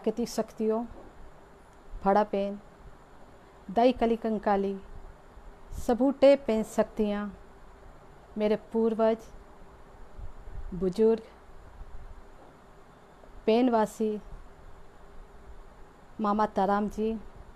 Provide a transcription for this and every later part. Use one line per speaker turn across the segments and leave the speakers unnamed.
प्राकृतिक शक्तियों, फड़ा पेन, दाई कली कंकाली, सबूटे पेन शक्तियाँ, मेरे पूर्वज, बुजुर्ग, पेनवासी, मामा ताराम जी,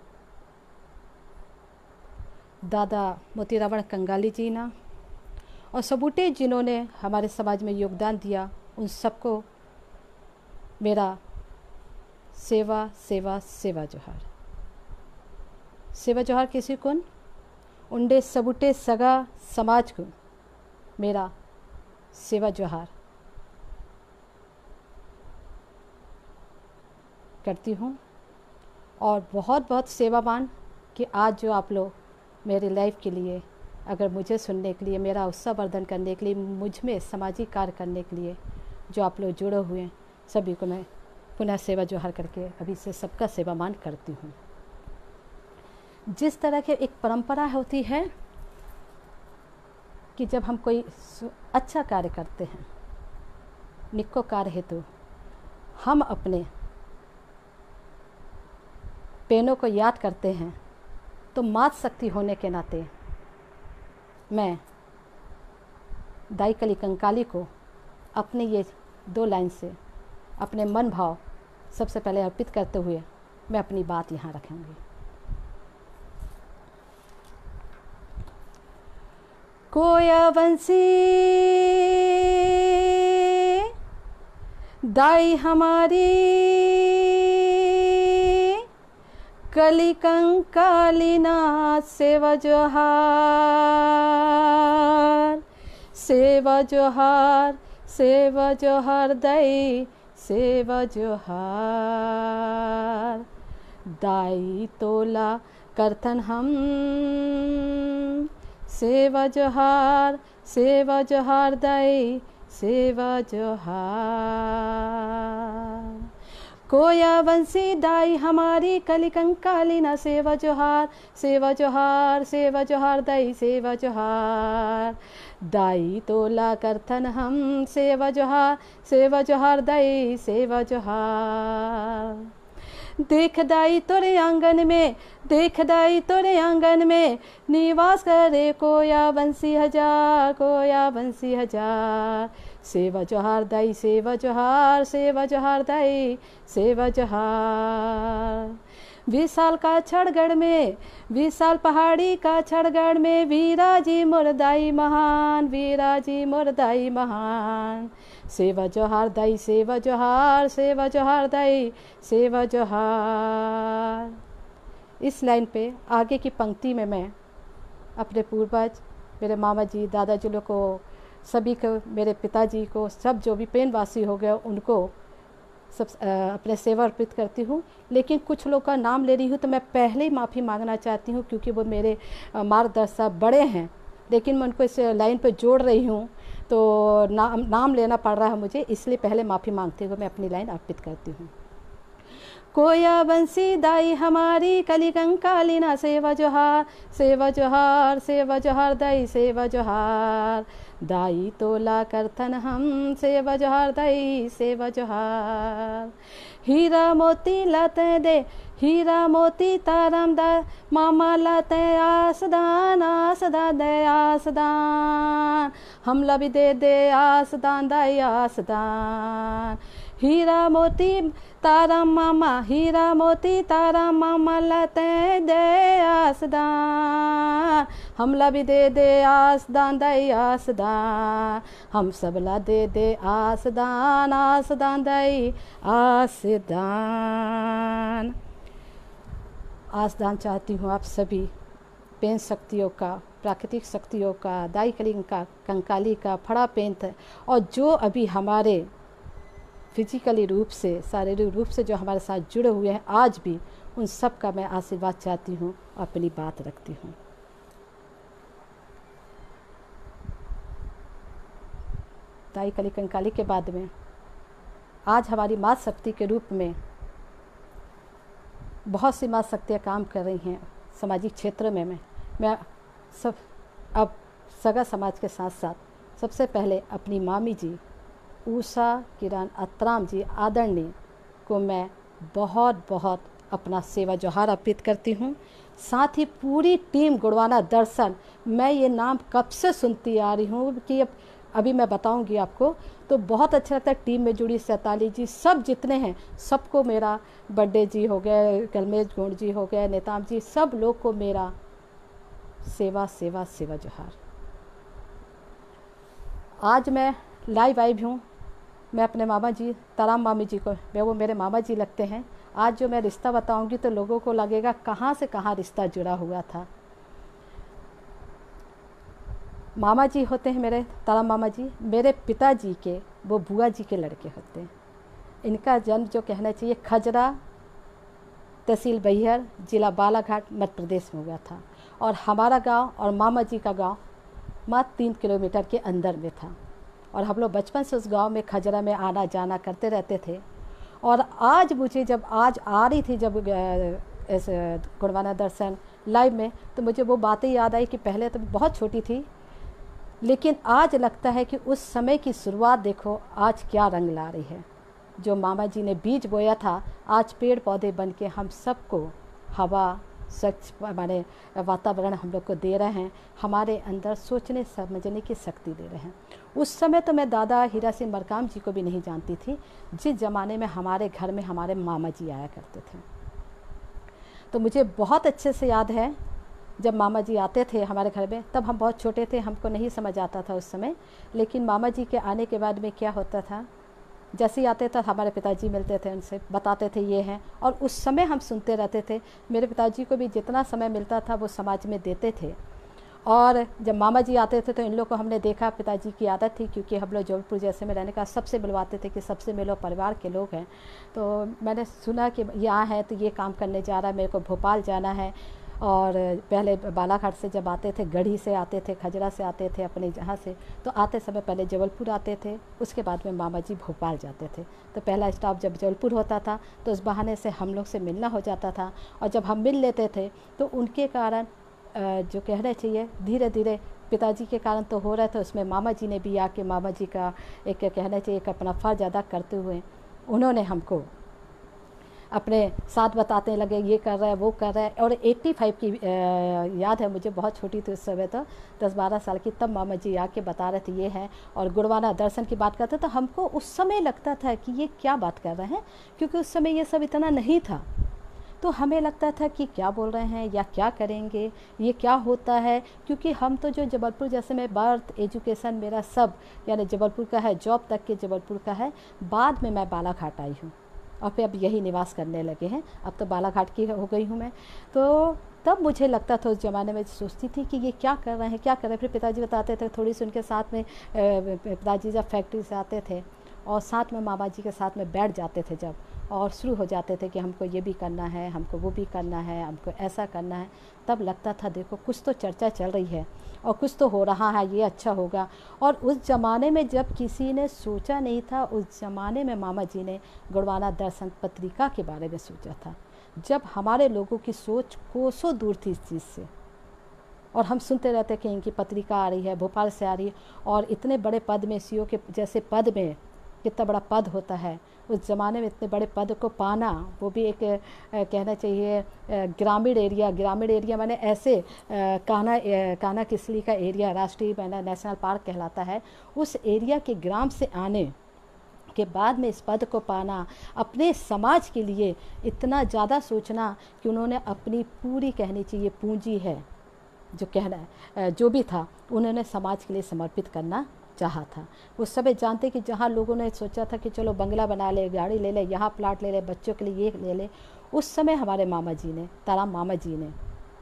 दादा मोतीरावण कंगाली जी ना, और सबूटे जिन्होंने हमारे समाज में योगदान दिया, उन सबको मेरा सेवा सेवा सेवा जोहार। सेवा जोहार किसी को उंडे सबूटे सगा समाज को मेरा सेवा जोहार करती हूँ। और बहुत बहुत सेवावान कि आज जो आप लोग मेरी लाइफ के लिए, अगर मुझे सुनने के लिए, मेरा उत्साह वर्धन करने के लिए, मुझ में सामाजिक कार्य करने के लिए जो आप लोग जुड़े हुए हैं, सभी को मैं पुनः सेवा जोहार करके अभी से सबका सेवामान करती हूँ। जिस तरह की एक परंपरा होती है कि जब हम कोई अच्छा कार्य करते हैं, निक्को कार्य हेतु हम अपने पेनों को याद करते हैं, तो मात शक्ति होने के नाते मैं दाई कली कंकाली को अपने ये 2 लाइन से अपने मन भाव सबसे पहले अर्पित करते हुए मैं अपनी बात यहाँ रखूँगी। कोया बंसी दाई हमारी कली कंकाली ना सेवा जोहार, सेवा जोहार, सेवा जोहार दाई सेवा जोहार। दाई तोला करथन हम सेवा जोहार, सेवा जोहार दाई सेवा जोहार। कोया बंसी दाई हमारी कली कंकाली ना सेवा जोहार, सेवा जोहार, सेवा जोहार दाई सेवा जोहार। दाई तोला करथन हम सेवा जोहार, सेवा जोहार दाई सेवा जोहार। देख दाई तोरे आंगन में, देख दाई तोरे आंगन में निवास करे कोया बंसी हजार, कोया बंसी हजार। सेवा जोहार दाई सेवा जोहार, सेवा जोहार दाई सेवा जोहार। विशाल का छड़गढ़ में, विशाल पहाड़ी का छड़गढ़ में वीराजी मोरदाई महान, वीराजी मोरदाई महान। सेवा जोहार दाई सेवा जोहार, सेवा जोहार दाई सेवा जोहार। इस लाइन पे आगे की पंक्ति में मैं अपने पूर्वज, मेरे मामा जी, दादाजी लोग को, सभी को, मेरे पिताजी को, सब जो भी पेनवासी हो गए उनको सब अपने सेवा अर्पित करती हूँ। लेकिन कुछ लोग का नाम ले रही हूँ तो मैं पहले ही माफ़ी मांगना चाहती हूँ, क्योंकि वो मेरे मार्गदर्शक बड़े हैं, लेकिन मैं उनको इस लाइन पे जोड़ रही हूँ तो नाम लेना पड़ रहा है मुझे, इसलिए पहले माफ़ी मांगते हुए मैं अपनी लाइन अर्पित करती हूँ। कोया बंसी दाई हमारी कली कंकाली ना सेवा जोहार, सेवा जोहार, सेवा जोहार दाई सेवा जोहार। दाई तोला करथन हम सेवा जोहार दाई सेवा जोहार। हीरा मोती लाते दे, हीरा मोती तारम दा मामा लाते आसदान, आसदान दे आसदान। हमला भी दे दे आसदान दाई आसदान। हीरा मोती तारा मामा, हीरा मोती तारा मामा लाते दे आसदान। हमला भी दे दे आसदान दाई आसदान। हम सबला दे दे आसदान, आसदान दाई आसदान। आसदान चाहती हूँ आप सभी पेन शक्तियों का, प्राकृतिक शक्तियों का, दाई कली कंकाली का, फड़ा पेंथ, और जो अभी हमारे फिजिकली रूप से, शारीरिक रूप से जो हमारे साथ जुड़े हुए हैं आज भी, उन सब का मैं आशीर्वाद चाहती हूँ, अपनी बात रखती हूँ। दाई कली कंकाली के बाद में आज हमारी मात शक्ति के रूप में बहुत सी मात शक्तियाँ काम कर रही हैं सामाजिक क्षेत्र में। मैं सब अब सगा समाज के साथ साथ सबसे पहले अपनी मामी जी उषा किरण अत्राम जी आदरणीय को मैं बहुत बहुत अपना सेवा जोहार अर्पित करती हूँ। साथ ही पूरी टीम गुणवाना दर्शन, मैं ये नाम कब से सुनती आ रही हूँ कि अभी मैं बताऊंगी आपको, तो बहुत अच्छा लगता है। टीम में जुड़ी सैताली जी सब जितने हैं सबको मेरा, बर्थडे जी हो गए, कलमेश गुण जी हो गए, नेताम जी, सब लोग को मेरा सेवा सेवा सेवा जोहार। आज मैं लाइव आई भी हूँ। मैं अपने मामा जी ताराम मामी जी को, वो मेरे मामा जी लगते हैं। आज जो मैं रिश्ता बताऊंगी तो लोगों को लगेगा कहाँ से कहाँ रिश्ता जुड़ा हुआ था। मामा जी होते हैं मेरे ताराम मामा जी, मेरे पिताजी के वो बुआ जी के लड़के होते हैं। इनका जन्म जो कहना चाहिए खजरा, तहसील बैहर, जिला बालाघाट, मध्य प्रदेश में हुआ था। और हमारा गांव और मामा जी का गांव मात्र 3 किलोमीटर के अंदर में था। और हम लोग बचपन से उस गांव में खजरा में आना जाना करते रहते थे। और आज मुझे जब आज आ रही थी जब इस गुणवाना दर्शन लाइव में, तो मुझे वो बातें याद आई कि पहले तो बहुत छोटी थी, लेकिन आज लगता है कि उस समय की शुरुआत देखो आज क्या रंग ला रही है। जो मामा जी ने बीज बोया था आज पेड़ पौधे बन के हम सबको हवा, स्वच्छ माने वातावरण हम लोग को दे रहे हैं, हमारे अंदर सोचने समझने की शक्ति दे रहे हैं। उस समय तो मैं दादा हीरा सिंह मरकाम जी को भी नहीं जानती थी, जिस ज़माने में हमारे घर में हमारे मामा जी आया करते थे। तो मुझे बहुत अच्छे से याद है जब मामा जी आते थे हमारे घर में, तब हम बहुत छोटे थे, हमको नहीं समझ आता था उस समय। लेकिन मामा जी के आने के बाद में क्या होता था, जैसे ही आते थे हमारे पिताजी मिलते थे, उनसे बताते थे ये हैं, और उस समय हम सुनते रहते थे। मेरे पिताजी को भी जितना समय मिलता था वो समाज में देते थे। और जब मामा जी आते थे तो इन लोग को हमने देखा, पिताजी की आदत थी, क्योंकि हम लोग जबलपुर जैसे में रहने का, सबसे मिलवाते थे कि सबसे मिलो, परिवार के लोग हैं। तो मैंने सुना कि यहाँ है तो ये काम करने जा रहा है, मेरे को भोपाल जाना है। और पहले बालाघाट से जब आते थे, गढ़ी से आते थे, खजरा से आते थे, अपने जहाँ से, तो आते समय पहले जबलपुर आते थे, उसके बाद में मामा जी भोपाल जाते थे। तो पहला स्टॉप जब जबलपुर होता था तो उस बहाने से हम लोग से मिलना हो जाता था। और जब हम मिल लेते थे तो उनके कारण जो कहना चाहिए धीरे धीरे पिताजी के कारण तो हो रहा था, उसमें मामा जी ने भी आके मामा जी का एक कहना चाहिए एक अपना फ़र्ज अदा करते हुए उन्होंने हमको अपने साथ बताते लगे, ये कर रहा है, वो कर रहा है। और 85 की याद है मुझे, बहुत छोटी थी उस समय, तो 10-12 साल की, तब मामा जी आके बता रहे थे ये है, और गुणवाना दर्शन की बात करते। तो हमको उस समय लगता था कि ये क्या बात कर रहे हैं, क्योंकि उस समय ये सब इतना नहीं था। तो हमें लगता था कि क्या बोल रहे हैं या क्या करेंगे, ये क्या होता है। क्योंकि हम तो जो जबलपुर जैसे में बर्थ एजुकेशन मेरा सब यानी जबलपुर का है, जॉब तक के जबलपुर का है। बाद में मैं बालाघाट आई हूँ और फिर अब यही निवास करने लगे हैं। अब तो बालाघाट की हो गई हूँ मैं। तो तब मुझे लगता था उस ज़माने में, सोचती थी कि ये क्या कर रहे हैं, क्या कर रहे हैं। फिर पिताजी बताते थे, थोड़ी सी उनके साथ में पिताजी जब फैक्ट्री से आते थे और साथ में मामा जी के साथ में बैठ जाते थे जब, और शुरू हो जाते थे कि हमको ये भी करना है, हमको वो भी करना है, हमको ऐसा करना है, तब लगता था देखो कुछ तो चर्चा चल रही है और कुछ तो हो रहा है, ये अच्छा होगा। और उस ज़माने में जब किसी ने सोचा नहीं था, उस ज़माने में मामा जी ने गुणवाना दर्शन पत्रिका के बारे में सोचा था, जब हमारे लोगों की सोच कोसों दूर थी इस चीज़ से। और हम सुनते रहते कि इनकी पत्रिका आ रही है, भोपाल से आ रही है, और इतने बड़े पद में सीओ के जैसे पद में कितना बड़ा पद होता है, उस ज़माने में इतने बड़े पद को पाना, वो भी एक कहना चाहिए ग्रामीण एरिया माने ऐसे कान्हा किसली का एरिया, राष्ट्रीय नेशनल पार्क कहलाता है, उस एरिया के ग्राम से आने के बाद में इस पद को पाना, अपने समाज के लिए इतना ज़्यादा सोचना कि उन्होंने अपनी पूरी कहनी चाहिए पूंजी है जो कहना है जो भी था, उन्होंने समाज के लिए समर्पित करना चाहा था। उस समय जानते कि जहाँ लोगों ने सोचा था कि चलो बंगला बना ले, गाड़ी ले ले, यहाँ प्लाट ले ले, बच्चों के लिए ये ले ले, उस समय हमारे मामा जी ने, ताराम मामा जी ने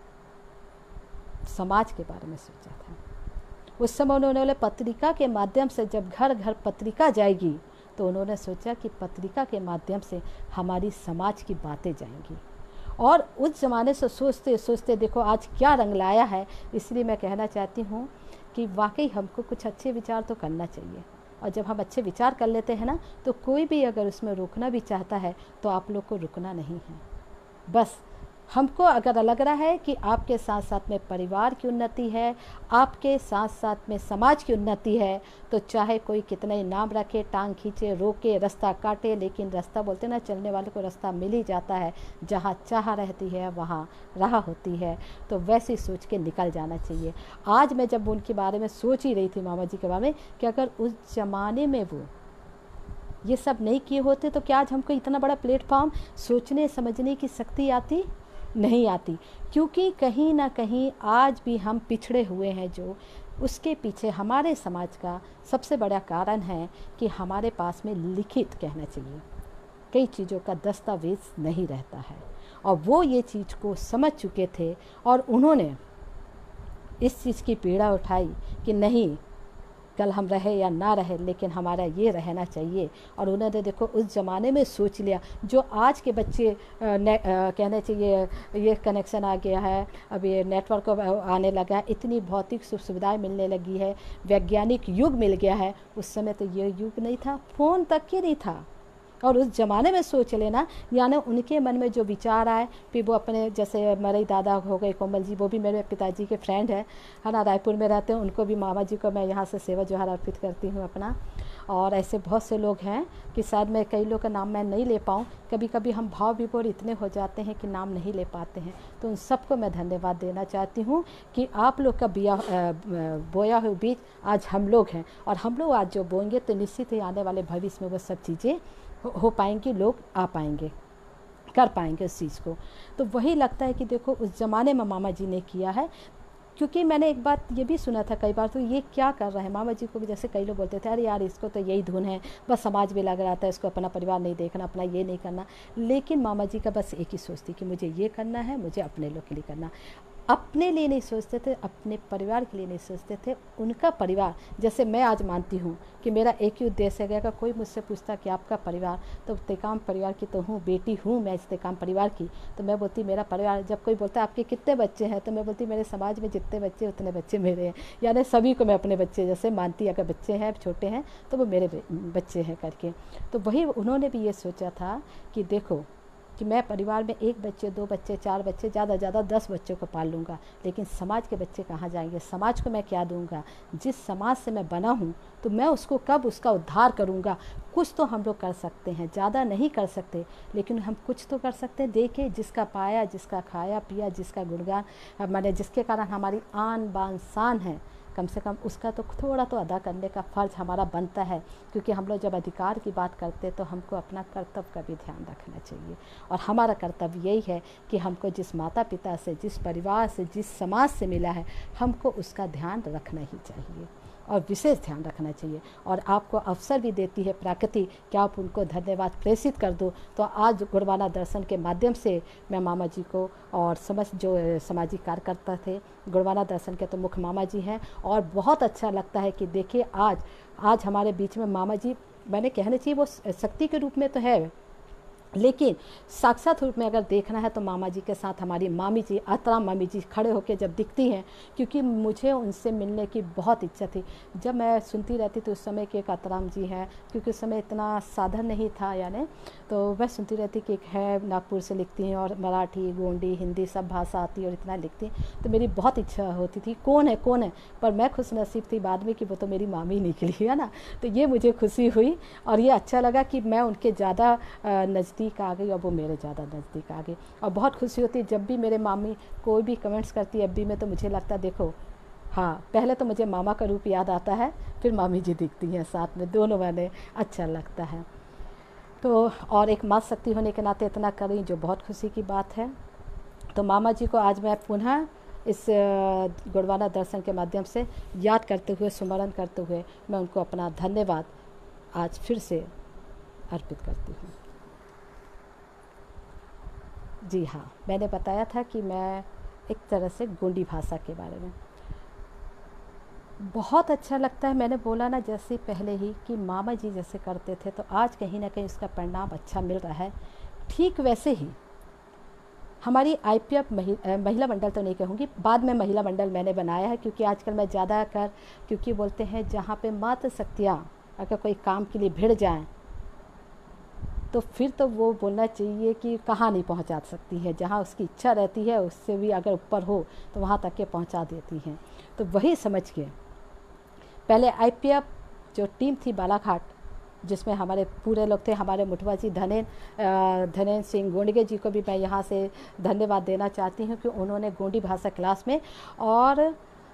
समाज के बारे में सोचा था। उस समय उन्होंने पत्रिका के माध्यम से, जब घर घर पत्रिका जाएगी, तो उन्होंने सोचा कि पत्रिका के माध्यम से हमारी समाज की बातें जाएंगी। और उस ज़माने से सोचते सोचते देखो आज क्या रंग लाया है। इसलिए मैं कहना चाहती हूँ कि वाकई हमको कुछ अच्छे विचार तो करना चाहिए, और जब हम अच्छे विचार कर लेते हैं ना, तो कोई भी अगर उसमें रुकना भी चाहता है तो आप लोग को रुकना नहीं है। बस हमको अगर लग रहा है कि आपके साथ साथ में परिवार की उन्नति है, आपके साथ साथ में समाज की उन्नति है, तो चाहे कोई कितना ही नाम रखे, टांग खींचे, रोके, रास्ता काटे, लेकिन रास्ता बोलते ना, चलने वाले को रास्ता मिल ही जाता है। जहाँ चाह रहती है वहाँ राह होती है। तो वैसे सोच के निकल जाना चाहिए। आज मैं जब उनके बारे में सोच ही रही थी, मामा जी के बारे में, कि अगर उस ज़माने में वो ये सब नहीं किए होते तो क्या आज हमको इतना बड़ा प्लेटफॉर्म, सोचने समझने की शक्ति आती? नहीं आती। क्योंकि कहीं ना कहीं आज भी हम पिछड़े हुए हैं, जो उसके पीछे हमारे समाज का सबसे बड़ा कारण है कि हमारे पास में लिखित कहना चाहिए कई चीज़ों का दस्तावेज नहीं रहता है। और वो ये चीज़ को समझ चुके थे और उन्होंने इस चीज़ की पीड़ा उठाई कि नहीं, कल हम रहे या ना रहे, लेकिन हमारा ये रहना चाहिए। और उन्होंने देखो उस ज़माने में सोच लिया, जो आज के बच्चे कहने चाहिए, ये कनेक्शन आ गया है, अब ये नेटवर्क आने लगा है, इतनी भौतिक सुख सुविधाएँ मिलने लगी है, वैज्ञानिक युग मिल गया है। उस समय तो ये युग नहीं था, फ़ोन तक ही नहीं था। और उस ज़माने में सोच लेना, यानी उनके मन में जो विचार आए, फिर वो अपने, जैसे मेरे दादा हो गए कोमल जी, वो भी मेरे पिताजी के फ्रेंड है ना, रायपुर में रहते हैं, उनको भी, मामा जी को मैं यहाँ से सेवा जोहार अर्पित करती हूँ अपना। और ऐसे बहुत से लोग हैं कि शायद मैं कई लोग का नाम मैं नहीं ले पाऊँ, कभी कभी हम भाव विभोर इतने हो जाते हैं कि नाम नहीं ले पाते हैं। तो उन सबको मैं धन्यवाद देना चाहती हूँ कि आप लोग का बोया हुआ बीज आज हम लोग हैं, और हम लोग आज जो बोएंगे तो निश्चित ही आने वाले भविष्य में वो सब चीज़ें हो पाएंगी, लोग आ पाएंगे, कर पाएंगे उस चीज़ को। तो वही लगता है कि देखो उस ज़माने में मामा जी ने किया है। क्योंकि मैंने एक बात ये भी सुना था कई बार, तो ये क्या कर रहे हैं मामा जी को भी, जैसे कई लोग बोलते थे अरे यार इसको तो यही धुन है, बस समाज में लग रहा था, इसको अपना परिवार नहीं देखना, अपना ये नहीं करना। लेकिन मामा जी का बस एक ही सोच थी कि मुझे ये करना है, मुझे अपने लोग के लिए करना। अपने लिए नहीं सोचते थे, अपने परिवार के लिए नहीं सोचते थे, उनका परिवार। जैसे मैं आज मानती हूँ कि मेरा एक ही उद्देश्य है, अगर कोई मुझसे पूछता कि आपका परिवार, तो इस्तेकाम परिवार की तो हूँ, बेटी हूँ मैं इस्तेकाम परिवार की, तो मैं बोलती मेरा परिवार। जब कोई बोलता है आपके कितने बच्चे हैं, तो मैं बोलती मेरे समाज में जितने बच्चे उतने बच्चे मेरे हैं, यानी सभी को मैं अपने बच्चे जैसे मानती। अगर बच्चे हैं छोटे हैं तो वो मेरे बच्चे हैं करके। तो वही उन्होंने भी ये सोचा था कि देखो कि मैं परिवार में एक बच्चे, दो बच्चे, चार बच्चे, ज़्यादा ज़्यादा 10 बच्चों को पाल लूँगा, लेकिन समाज के बच्चे कहाँ जाएंगे, समाज को मैं क्या दूँगा। जिस समाज से मैं बना हूँ तो मैं उसको कब उसका उद्धार करूँगा। कुछ तो हम लोग कर सकते हैं, ज़्यादा नहीं कर सकते, लेकिन हम कुछ तो कर सकते हैं। देखिए जिसका पाया, जिसका खाया पिया, जिसका गुणगान, माने जिसके कारण हमारी आन बान शान है, कम से कम उसका तो थोड़ा तो अदा करने का फ़र्ज हमारा बनता है। क्योंकि हम लोग जब अधिकार की बात करते हैं तो हमको अपना कर्तव्य का भी ध्यान रखना चाहिए। और हमारा कर्तव्य यही है कि हमको जिस माता पिता से, जिस परिवार से, जिस समाज से मिला है, हमको उसका ध्यान रखना ही चाहिए और विशेष ध्यान रखना चाहिए। और आपको अवसर भी देती है प्रकृति कि आप उनको धन्यवाद प्रेषित कर दो। तो आज गुरुवाना दर्शन के माध्यम से मैं मामा जी को और समस्त जो सामाजिक कार्यकर्ता थे, गुरुवाना दर्शन के तो मुख्य मामा जी हैं। और बहुत अच्छा लगता है कि देखिए आज हमारे बीच में मामा जी, मैंने कहना चाहिए वो शक्ति के रूप में तो है, लेकिन साक्षात रूप में अगर देखना है तो मामा जी के साथ हमारी मामी जी, आतराम मामी जी खड़े होकर जब दिखती हैं, क्योंकि मुझे उनसे मिलने की बहुत इच्छा थी। जब मैं सुनती रहती थी उस समय कि एक आतराम जी हैं, क्योंकि उस समय इतना साधन नहीं था यानी, तो मैं सुनती रहती कि एक है नागपुर से लिखती हैं और मराठी, गोंडी, हिंदी सब भाषा आती है और इतना लिखती हैं। तो मेरी बहुत इच्छा होती थी कौन है, पर मैं खुश नसीब थी बाद में कि वो तो मेरी मामी निकली है ना। तो ये मुझे खुशी हुई और ये अच्छा लगा कि मैं उनके ज़्यादा नज़दीक आ गई और वो मेरे ज़्यादा नज़दीक आ गई। और बहुत खुशी होती है जब भी मेरे मामी कोई भी कमेंट्स करती है एफबी में, तो मुझे लगता है देखो हाँ, पहले तो मुझे मामा का रूप याद आता है, फिर मामी जी दिखती हैं साथ में, दोनों मैंने अच्छा लगता है। तो और एक माँ शक्ति होने के नाते इतना करी जो बहुत खुशी की बात है। तो मामा जी को आज मैं पुनः इस गुरुवाना दर्शन के माध्यम से याद करते हुए, स्मरण करते हुए मैं उनको अपना धन्यवाद आज फिर से अर्पित करती हूँ। जी हाँ, मैंने बताया था कि मैं एक तरह से गोंडी भाषा के बारे में बहुत अच्छा लगता है। मैंने बोला ना जैसे पहले ही कि मामा जी जैसे करते थे, तो आज कहीं ना कहीं उसका परिणाम अच्छा मिल रहा है। ठीक वैसे ही हमारी IPF महिला मंडल तो नहीं कहूँगी, बाद में महिला मंडल मैंने बनाया है, क्योंकि आजकल मैं ज़्यादातर, क्योंकि बोलते हैं जहाँ पे मात्र शक्तियाँ अगर कोई काम के लिए भिड़ जाएँ तो फिर तो वो बोलना चाहिए कि कहाँ नहीं पहुंचा सकती है, जहाँ उसकी इच्छा रहती है उससे भी अगर ऊपर हो तो वहाँ तक के पहुंचा देती हैं। तो वही समझ के पहले IPF जो टीम थी बालाघाट, जिसमें हमारे पूरे लोग थे, हमारे मुठवा जी धनेन सिंह गोंडगे जी को भी मैं यहाँ से धन्यवाद देना चाहती हूँ कि उन्होंने गोंडी भाषा क्लास में, और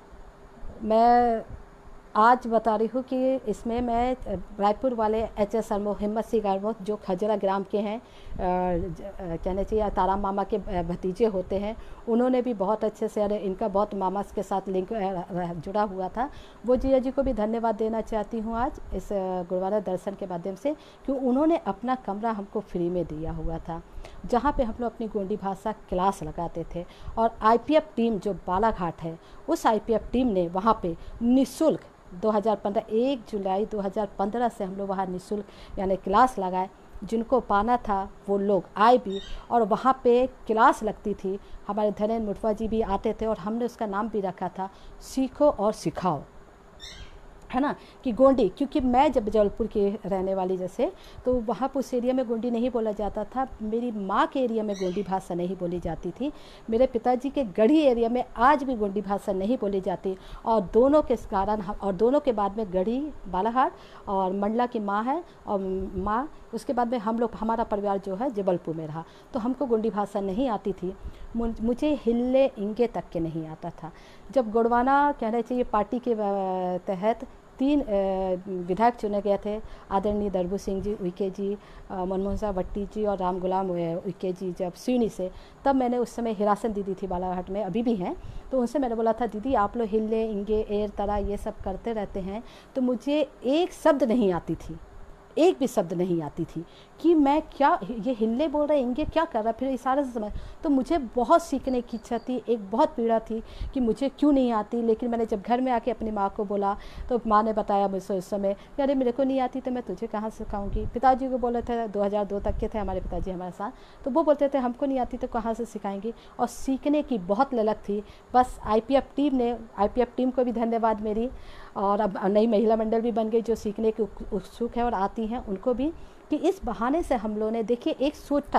मैं आज बता रही हूँ कि इसमें मैं रायपुर वाले HS अरमो, हिम्मत सिंह अरमो जो खजरा ग्राम के हैं, कहना चाहिए ताराम मामा के भतीजे होते हैं, उन्होंने भी बहुत अच्छे से, अरे इनका बहुत मामा के साथ लिंक जुड़ा हुआ था, वो जिया जी को भी धन्यवाद देना चाहती हूँ आज इस गुरुद्वारा दर्शन के माध्यम से, कि उन्होंने अपना कमरा हमको फ्री में दिया हुआ था, जहाँ पे हम लोग अपनी गोंडी भाषा क्लास लगाते थे। और IPF टीम जो बालाघाट है, उस IPF टीम ने वहाँ पे निःशुल्क 2015 1 जुलाई 2015 से हम लोग वहाँ निःशुल्क यानी क्लास लगाए। जिनको पाना था वो लोग आए भी, और वहाँ पे क्लास लगती थी, हमारे धनेन मुठवा जी भी आते थे, और हमने उसका नाम भी रखा था सीखो और सिखाओ, है ना, कि गोंडी, क्योंकि मैं जब जबलपुर की रहने वाली जैसे, तो वहाँ पर उस एरिया में गोंडी नहीं बोला जाता था, मेरी माँ के एरिया में गोंडी भाषा नहीं बोली जाती थी, मेरे पिताजी के गढ़ी एरिया में आज भी गोंडी भाषा नहीं बोली जाती, और दोनों के कारण और दोनों के बाद में गढ़ी बालाघाट और मंडला की माँ है, और माँ उसके बाद में हम लोग, हमारा परिवार जो है जबलपुर में रहा, तो हमको गोंडी भाषा नहीं आती थी, मुझे हिल्ले इंगे तक के नहीं आता था। जब गोंडवाना कहना चाहिए पार्टी के तहत 3 विधायक चुने गए थे, आदरणीय दरबू सिंह जी उइके जी, मनमोहन साहब वट्टी जी और राम गुलाम उइके जी, जब सिवनी से, तब मैंने उस समय हिरासन दीदी थी बालाघाट में, अभी भी हैं, तो उनसे मैंने बोला था दीदी आप लोग हिल्ले इंगे एर तरा ये सब करते रहते हैं, तो मुझे एक शब्द नहीं आती थी, एक भी शब्द नहीं आती थी कि मैं क्या, ये हिल्ले बोल रहे इंगे क्या कर रहा, फिर इशारे से समझ, तो मुझे बहुत सीखने की इच्छा थी, एक बहुत पीड़ा थी कि मुझे क्यों नहीं आती। लेकिन मैंने जब घर में आके अपनी माँ को बोला तो माँ ने बताया मुझसे उस समय कि अरे मेरे को नहीं आती तो मैं तुझे कहाँ सिखाऊंगी। पिताजी को बोले थे, 2002 तक के थे हमारे पिताजी हमारे साथ, तो वो बोलते थे हमको नहीं आती तो कहाँ से सिखाएंगी, और सीखने की बहुत ललक थी। बस IPF टीम को भी धन्यवाद मेरी, और अब नई महिला मंडल भी बन गई जो सीखने के उत्सुक है और आती हैं उनको भी, कि इस बहाने से हम लोगों ने, देखिए एक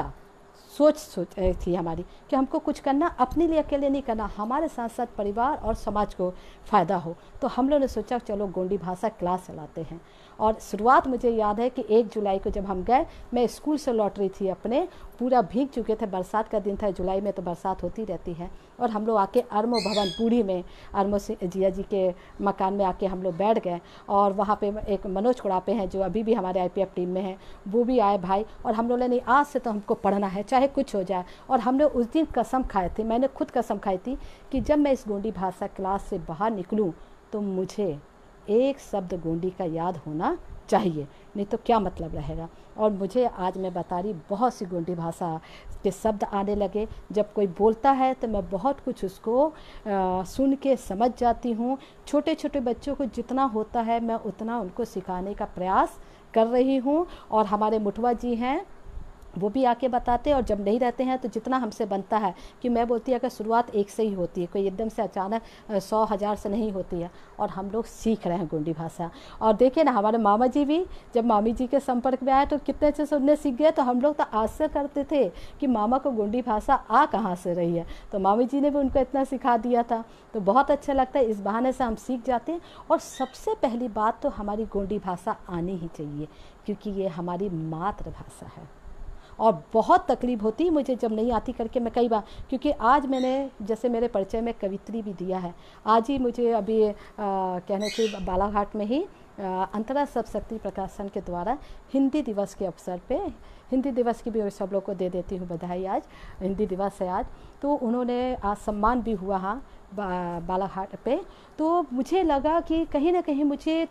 सोच थी हमारी कि हमको कुछ करना अपने लिए अकेले नहीं करना, हमारे साथ साथ परिवार और समाज को फ़ायदा हो, तो हम लोगों ने सोचा चलो गोंडी भाषा क्लास चलाते हैं। और शुरुआत मुझे याद है कि 1 जुलाई को जब हम गए, मैं स्कूल से लौट रही थी अपने, पूरा भीग चुके थे, बरसात का दिन था, जुलाई में तो बरसात होती रहती है, और हम लोग आके अरमो भवन बूढ़ी में अरमो जिया जी के मकान में आके हम लोग बैठ गए, और वहाँ पे एक मनोज कुड़ापे हैं जो अभी भी हमारे IPF टीम में हैं, वो भी आए भाई, और हम लोगों ने नहीं आज से तो हमको पढ़ना है चाहे कुछ हो जाए। और हमने उस दिन कसम खाए थे, मैंने खुद कसम खाई थी कि जब मैं इस गोंडी भाषा क्लास से बाहर निकलूँ तो मुझे एक शब्द गोंडी का याद होना चाहिए, नहीं तो क्या मतलब रहेगा। और मुझे आज मैं बता रही बहुत सी गोंडी भाषा के शब्द आने लगे, जब कोई बोलता है तो मैं बहुत कुछ उसको सुन के समझ जाती हूँ। छोटे छोटे बच्चों को जितना होता है मैं उतना उनको सिखाने का प्रयास कर रही हूँ, और हमारे मुठवा जी हैं वो भी आके बताते, और जब नहीं रहते हैं तो जितना हमसे बनता है, कि मैं बोलती है अगर शुरुआत एक से ही होती है, कोई एकदम से अचानक 100,000 से नहीं होती है, और हम लोग सीख रहे हैं गोंडी भाषा। और देखिए ना हमारे मामा जी भी जब मामी जी के संपर्क में आए तो कितने अच्छे से उन्हें सीख गए, तो हम लोग तो आश्चर्य करते थे कि मामा को गोंडी भाषा आ कहाँ से रही है, तो मामी जी ने भी उनको इतना सिखा दिया था। तो बहुत अच्छा लगता है, इस बहाने से हम सीख जाते हैं। और सबसे पहली बात तो हमारी गोंडी भाषा आनी ही चाहिए, क्योंकि ये हमारी मातृभाषा है, और बहुत तकलीफ होती है मुझे जब नहीं आती करके। मैं कई बार, क्योंकि आज मैंने जैसे मेरे परिचय में कवित्री भी दिया है, आज ही मुझे अभी कहने चाहिए बालाघाट में ही अंतर्राष्ट्रीय सब शक्ति प्रकाशन के द्वारा हिंदी दिवस के अवसर पे, हिंदी दिवस की भी सब लोग को दे देती हूँ बधाई, आज हिंदी दिवस है आज, तो उन्होंने आज सम्मान भी हुआ हाँ बालाघाट पे। तो मुझे लगा कि कहीं ना कहीं मुझे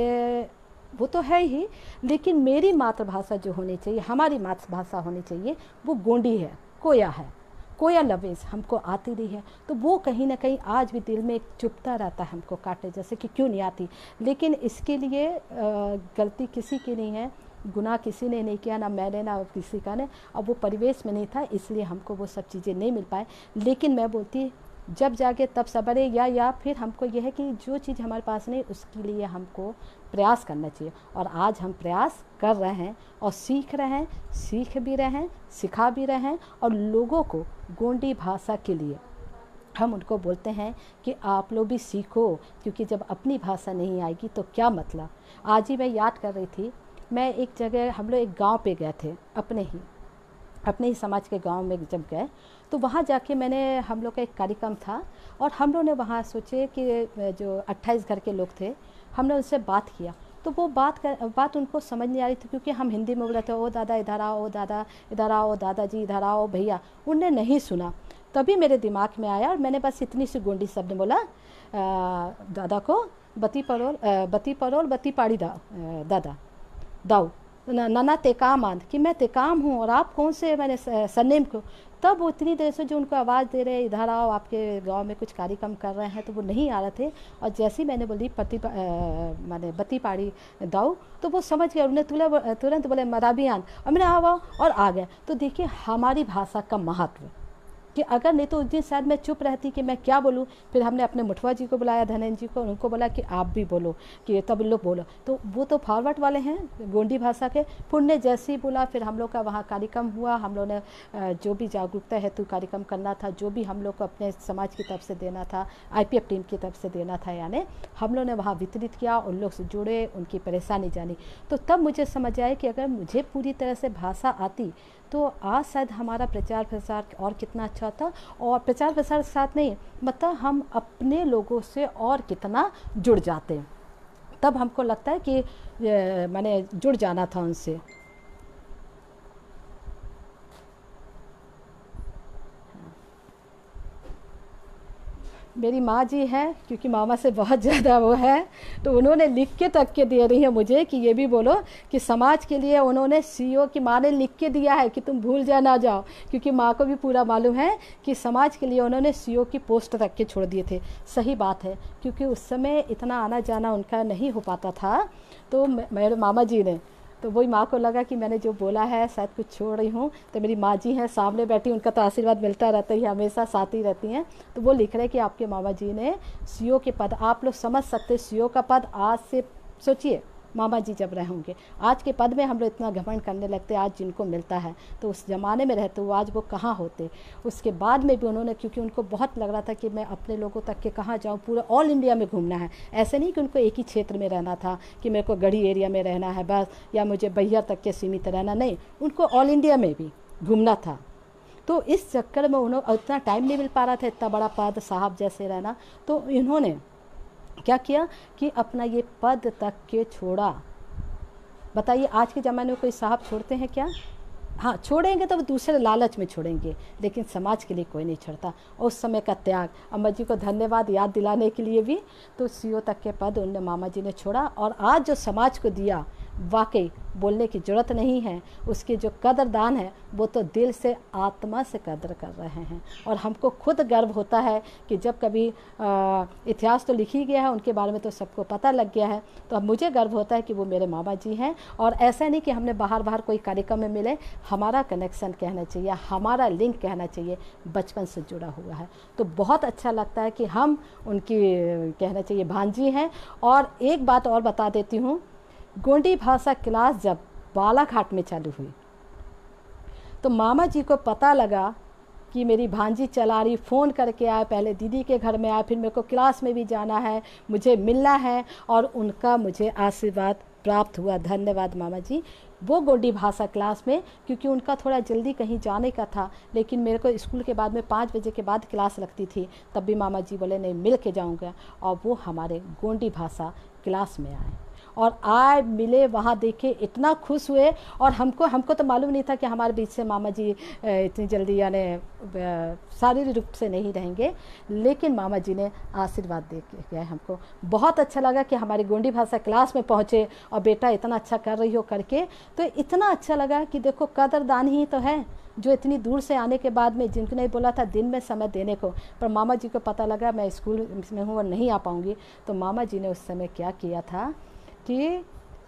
वो तो है ही, लेकिन मेरी मातृभाषा जो होनी चाहिए, हमारी मातृभाषा होनी चाहिए, वो गोंडी है, कोया है, कोया लवेज हमको आती नहीं है। तो वो कहीं ना कहीं आज भी दिल में एक चुभता रहता है हमको काटे जैसे कि क्यों नहीं आती। लेकिन इसके लिए गलती किसी की नहीं है, गुनाह किसी ने नहीं किया, ना मैंने ना किसी का ने, अब वो परिवेश में नहीं था इसलिए हमको वो सब चीज़ें नहीं मिल पाए। लेकिन मैं बोलती जब जागे तब सवरे, या फिर हमको यह है कि जो चीज़ हमारे पास नहीं उसके लिए हमको प्रयास करना चाहिए। और आज हम प्रयास कर रहे हैं और सीख रहे हैं, सीख भी रहे हैं, सिखा भी रहे हैं। और लोगों को गोंडी भाषा के लिए हम उनको बोलते हैं कि आप लोग भी सीखो, क्योंकि जब अपनी भाषा नहीं आएगी तो क्या मतलब। आज ही मैं याद कर रही थी, मैं एक जगह, हम लोग एक गांव पे गए थे, अपने ही समाज के गांव में जब गए तो वहाँ जाके हम लोग का एक कार्यक्रम था और हम लोग ने वहाँ सोचे कि जो 28 घर के लोग थे, हमने उनसे बात किया। तो वो बात उनको समझ नहीं आ रही थी, क्योंकि हम हिंदी में बोल रहे थे, ओ दादा इधर आओ, ओ दादा इधर आओ, दादाजी इधर आओ, भैया। उनने नहीं सुना। तभी मेरे दिमाग में आया और मैंने बस इतनी सी गोंडी शब्द बोला, दादा को बत्ती परोल बत्ती पाड़ी दादा दाऊ नाना तेकाम आंद, कि मैं तेकाम हूँ और आप कौन से मैंने सरनेम को। तब वो इतनी देर से जो उनको आवाज़ दे रहे, इधर आओ, आपके गांव में कुछ कार्यक्रम कर रहे हैं, तो वो नहीं आ रहे थे। और जैसे ही मैंने बोली माने बत्ती पाड़ी दाऊ, तो वो समझ गए, उन्हें तुरंत बोले मराबियान, और मैंने आओ और आ गया। तो देखिए हमारी भाषा का महत्व, कि अगर नहीं तो उस दिन शायद मैं चुप रहती कि मैं क्या बोलूँ। फिर हमने अपने मुठवा जी को बुलाया, धनेंद्र जी को, उनको बोला कि आप भी बोलो, कि तब लोग बोलो। तो वो तो फॉरवर्ड वाले हैं गोंडी भाषा के। पुण्य जैसे ही बोला, फिर हम लोग का वहाँ कार्यक्रम हुआ। हम लोग ने जो भी जागरूकता हेतु कार्यक्रम करना था, जो भी हम लोग को अपने समाज की तरफ से देना था, IPF टीम की तरफ से देना था, यानी हम लोग ने वहाँ वितरित किया, उन लोग से जुड़े, उनकी परेशानी जानी। तो तब मुझे समझ आया कि अगर मुझे पूरी तरह से भाषा आती तो आज शायद हमारा प्रचार प्रसार और कितना अच्छा होता। और प्रचार प्रसार के साथ नहीं, मतलब हम अपने लोगों से और कितना जुड़ जाते। तब हमको लगता है कि मैंने जुड़ जाना था उनसे। मेरी माँ जी हैं, क्योंकि मामा से बहुत ज़्यादा वो है, तो उन्होंने लिख के तक के दे रही है मुझे कि ये भी बोलो कि समाज के लिए उन्होंने CO की माँ ने लिख के दिया है कि तुम भूल ना जाओ, क्योंकि माँ को भी पूरा मालूम है कि समाज के लिए उन्होंने CO की पोस्ट तक के छोड़ दिए थे। सही बात है, क्योंकि उस समय इतना आना जाना उनका नहीं हो पाता था। तो मेरे मामा जी ने, तो वही माँ को लगा कि मैंने जो बोला है शायद कुछ छोड़ रही हूँ। तो मेरी माँ जी हैं सामने बैठी, उनका तो आशीर्वाद मिलता रहता है, हमेशा साथ ही रहती हैं। तो वो लिख रहे हैं कि आपके मामा जी ने CO के पद, आप लोग समझ सकते CO का पद, आज से सोचिए मामा जी जब रहे होंगे, आज के पद में हम लोग इतना घमंड करने लगते आज जिनको मिलता है, तो उस ज़माने में रहते वो आज वो कहाँ होते। उसके बाद में भी उन्होंने, क्योंकि उनको बहुत लग रहा था कि मैं अपने लोगों तक के कहाँ जाऊँ, पूरा ऑल इंडिया में घूमना है। ऐसे नहीं कि उनको एक ही क्षेत्र में रहना था कि मेरे को गढ़ी एरिया में रहना है बस, या मुझे बैहर तक के सीमित रहना, नहीं, उनको ऑल इंडिया में भी घूमना था। तो इस चक्कर में उन्होंने उतना टाइम नहीं मिल पा रहा था, इतना बड़ा पद साहब जैसे रहना। तो इन्होंने क्या किया कि अपना ये पद तक के छोड़ा। बताइए आज के ज़माने में कोई साहब छोड़ते हैं क्या? हाँ, छोड़ेंगे तो दूसरे लालच में छोड़ेंगे, लेकिन समाज के लिए कोई नहीं छोड़ता। और उस समय का त्याग, अम्मा जी को धन्यवाद याद दिलाने के लिए भी। तो CO तक के पद उनने मामा जी ने छोड़ा, और आज जो समाज को दिया, वाकई बोलने की ज़रूरत नहीं है। उसके जो कदरदान है वो तो दिल से, आत्मा से कदर कर रहे हैं। और हमको खुद गर्व होता है कि जब कभी इतिहास तो लिखी गया है, उनके बारे में तो सबको पता लग गया है, तो अब मुझे गर्व होता है कि वो मेरे मामा जी हैं। और ऐसा नहीं कि हमने बाहर कोई कार्यक्रम में मिले, हमारा कनेक्शन कहना चाहिए, हमारा लिंक कहना चाहिए, बचपन से जुड़ा हुआ है। तो बहुत अच्छा लगता है कि हम उनकी कहना चाहिए भांजी हैं। और एक बात और बता देती हूँ, गोंडी भाषा क्लास जब बालाघाट में चालू हुई तो मामा जी को पता लगा कि मेरी भांजी चला रही, फ़ोन करके आए, पहले दीदी के घर में आए, फिर मेरे को क्लास में भी जाना है, मुझे मिलना है, और उनका मुझे आशीर्वाद प्राप्त हुआ। धन्यवाद मामा जी। वो गोंडी भाषा क्लास में, क्योंकि उनका थोड़ा जल्दी कहीं जाने का था, लेकिन मेरे को स्कूल के बाद में 5 बजे के बाद क्लास लगती थी, तब भी मामा जी बोले नहीं, मिल के जाऊँगा। और वो हमारे गोंडी भाषा क्लास में आए और आए, मिले, वहाँ देखे, इतना खुश हुए। और हमको तो मालूम नहीं था कि हमारे बीच से मामा जी इतनी जल्दी यानी शारीरिक रूप से नहीं रहेंगे, लेकिन मामा जी ने आशीर्वाद दे के गए। हमको बहुत अच्छा लगा कि हमारी गोंडी भाषा क्लास में पहुँचे और बेटा इतना अच्छा कर रही हो करके, तो इतना अच्छा लगा कि देखो कदरदान ही तो है, जो इतनी दूर से आने के बाद में, जिनको नहीं बोला था दिन में समय देने को, पर मामा जी को पता लगा मैं स्कूल में हूँ और नहीं आ पाऊँगी, तो मामा जी ने उस समय क्या किया था कि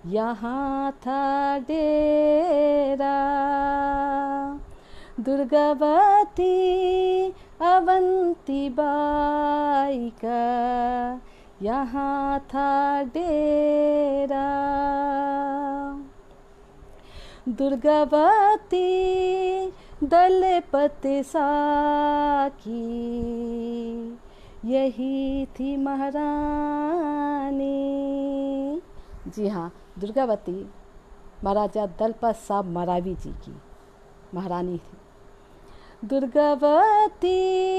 यहाँ था डेरा। दुर्गावती अवंती बाई का यहाँ था डेरा। दुर्गावती दलपति साकी यही थी महारानी। जी हाँ, दुर्गावती महाराजा दलपत साहब मरावी जी की महारानी थी। दुर्गावती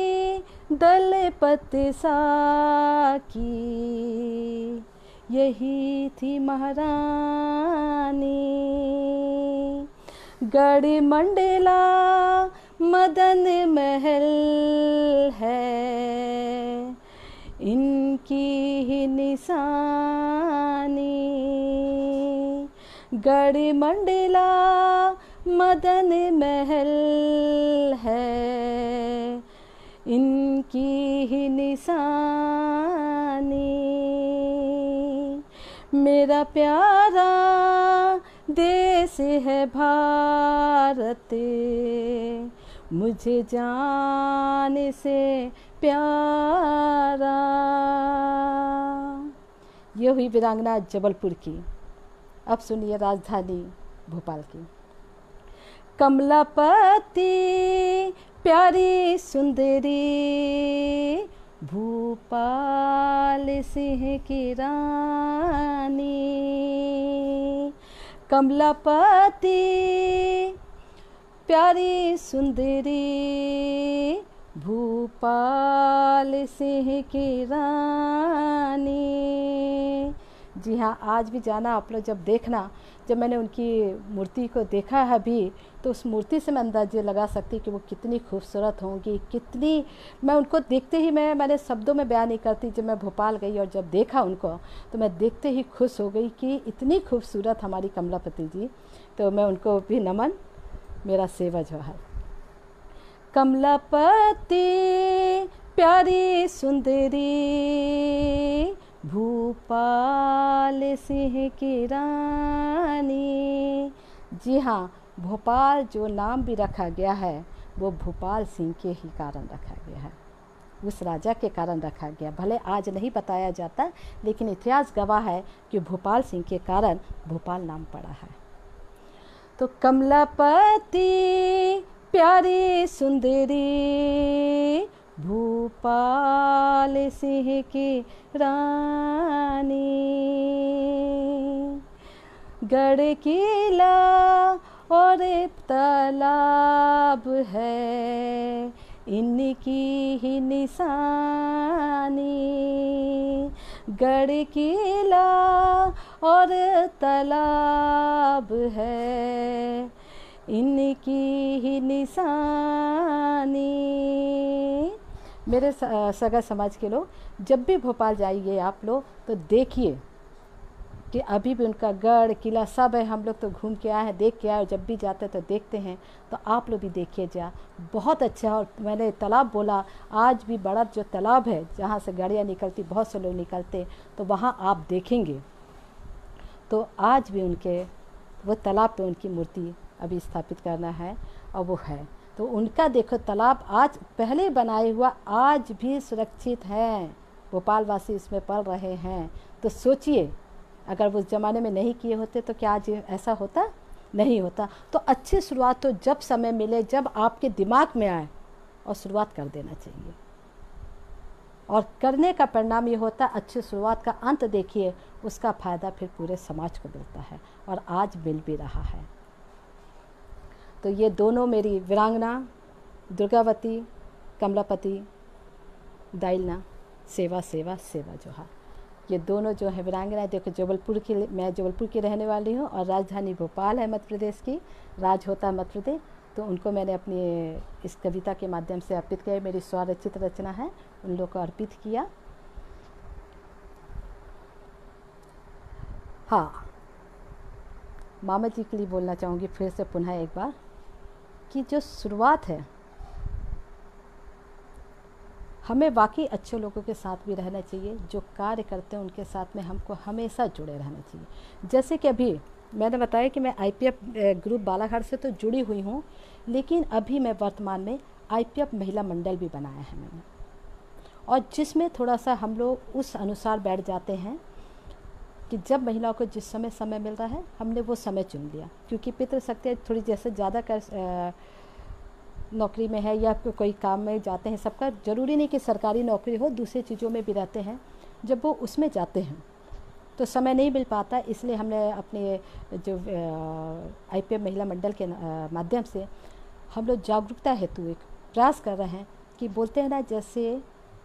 दलपति साकी यही थी महारानी। गढ़ मंडला मदन महल है इनकी ही निशानी। गढ़ मंडला मदन महल है इनकी ही निशानी। मेरा प्यारा देश है भारत मुझे जान से प्यारा। ये हुई वीरांगना जबलपुर की। अब सुनिए राजधानी भोपाल की। कमलापति प्यारी सुंदरी भूपाल सिंह की रानी। कमलापति प्यारी सुंदरी भूपाल सिंह की रानी। जी हाँ, आज भी जाना आप लोग जब देखना, जब मैंने उनकी मूर्ति को देखा है अभी, तो उस मूर्ति से मैं अंदाजे लगा सकती कि वो कितनी खूबसूरत होंगी, कितनी। मैं उनको देखते ही मैंने शब्दों में बयान नहीं करती। जब मैं भोपाल गई और जब देखा उनको तो मैं देखते ही खुश हो गई कि इतनी खूबसूरत हमारी कमलापति जी। तो मैं उनको भी नमन, मेरा सेवा जोहार। कमलापति प्यारी सुंदरी भूपाल सिंह की रानी। जी हाँ, भोपाल जो नाम भी रखा गया है वो भोपाल सिंह के ही कारण रखा गया है, उस राजा के कारण रखा गया। भले आज नहीं बताया जाता, लेकिन इतिहास गवाह है कि भोपाल सिंह के कारण भोपाल नाम पड़ा है। तो कमलापति प्यारी सुंदरी भूपाल सिंह की रानी। गढ़ किला और तालाब है इनकी ही निशानी। गढ़ किला और तालाब है इनकी ही निशानी। मेरे सगा समाज के लोग जब भी भोपाल जाइए आप लोग तो देखिए कि अभी भी उनका गढ़ किला सब है। हम लोग तो घूम के आए हैं, देख के आए, जब भी जाते तो देखते हैं। तो आप लोग भी देखिए जा, बहुत अच्छा। और मैंने तालाब बोला, आज भी बड़ा जो तालाब है जहाँ से गाड़ियाँ निकलती, बहुत से लोग निकलते, तो वहाँ आप देखेंगे तो आज भी उनके वो तालाब पे उनकी मूर्ति अभी स्थापित करना है और वो है। तो उनका देखो तालाब आज पहले बनाए हुआ आज भी सुरक्षित है, भोपाल वासी इसमें पल रहे हैं। तो सोचिए अगर वो ज़माने में नहीं किए होते तो क्या आज ऐसा होता? नहीं होता। तो अच्छी शुरुआत तो जब समय मिले, जब आपके दिमाग में आए, और शुरुआत कर देना चाहिए। और करने का परिणाम ये होता है, अच्छी शुरुआत का अंत देखिए, उसका फ़ायदा फिर पूरे समाज को मिलता है और आज मिल भी रहा है। तो ये दोनों मेरी वीरांगना दुर्गावती, कमलापति, दाइलना, सेवा सेवा सेवा जोहार, ये दोनों जो है वीरांगना। देखो जबलपुर की, मैं जबलपुर की रहने वाली हूँ और राजधानी भोपाल है मध्य प्रदेश की, राज होता है मध्य प्रदेश। तो उनको मैंने अपनी इस कविता के माध्यम से अर्पित किया, मेरी स्वरचित रचना है, उन लोगों को अर्पित किया। हाँ, मामा जी के लिए बोलना चाहूँगी फिर से पुनः एक बार कि जो शुरुआत है हमें वाकई अच्छे लोगों के साथ भी रहना चाहिए, जो कार्य करते हैं उनके साथ में हमको हमेशा जुड़े रहना चाहिए। जैसे कि अभी मैंने बताया कि मैं IPF ग्रुप बालाघाट से तो जुड़ी हुई हूँ, लेकिन अभी मैं वर्तमान में IPF महिला मंडल भी बनाया है मैंने, और जिसमें थोड़ा सा हम लोग उस अनुसार बैठ जाते हैं कि जब महिलाओं को जिस समय मिल रहा है हमने वो समय चुन लिया, क्योंकि पितृशक्ति थोड़ी जैसे ज़्यादा कर नौकरी में है या कोई काम में जाते हैं, सबका ज़रूरी नहीं कि सरकारी नौकरी हो, दूसरी चीज़ों में भी रहते हैं, जब वो उसमें जाते हैं तो समय नहीं मिल पाता। इसलिए हमने अपने जो IPF महिला मंडल के माध्यम से हम लोग जागरूकता हेतु एक प्रयास कर रहे हैं कि बोलते हैं ना, जैसे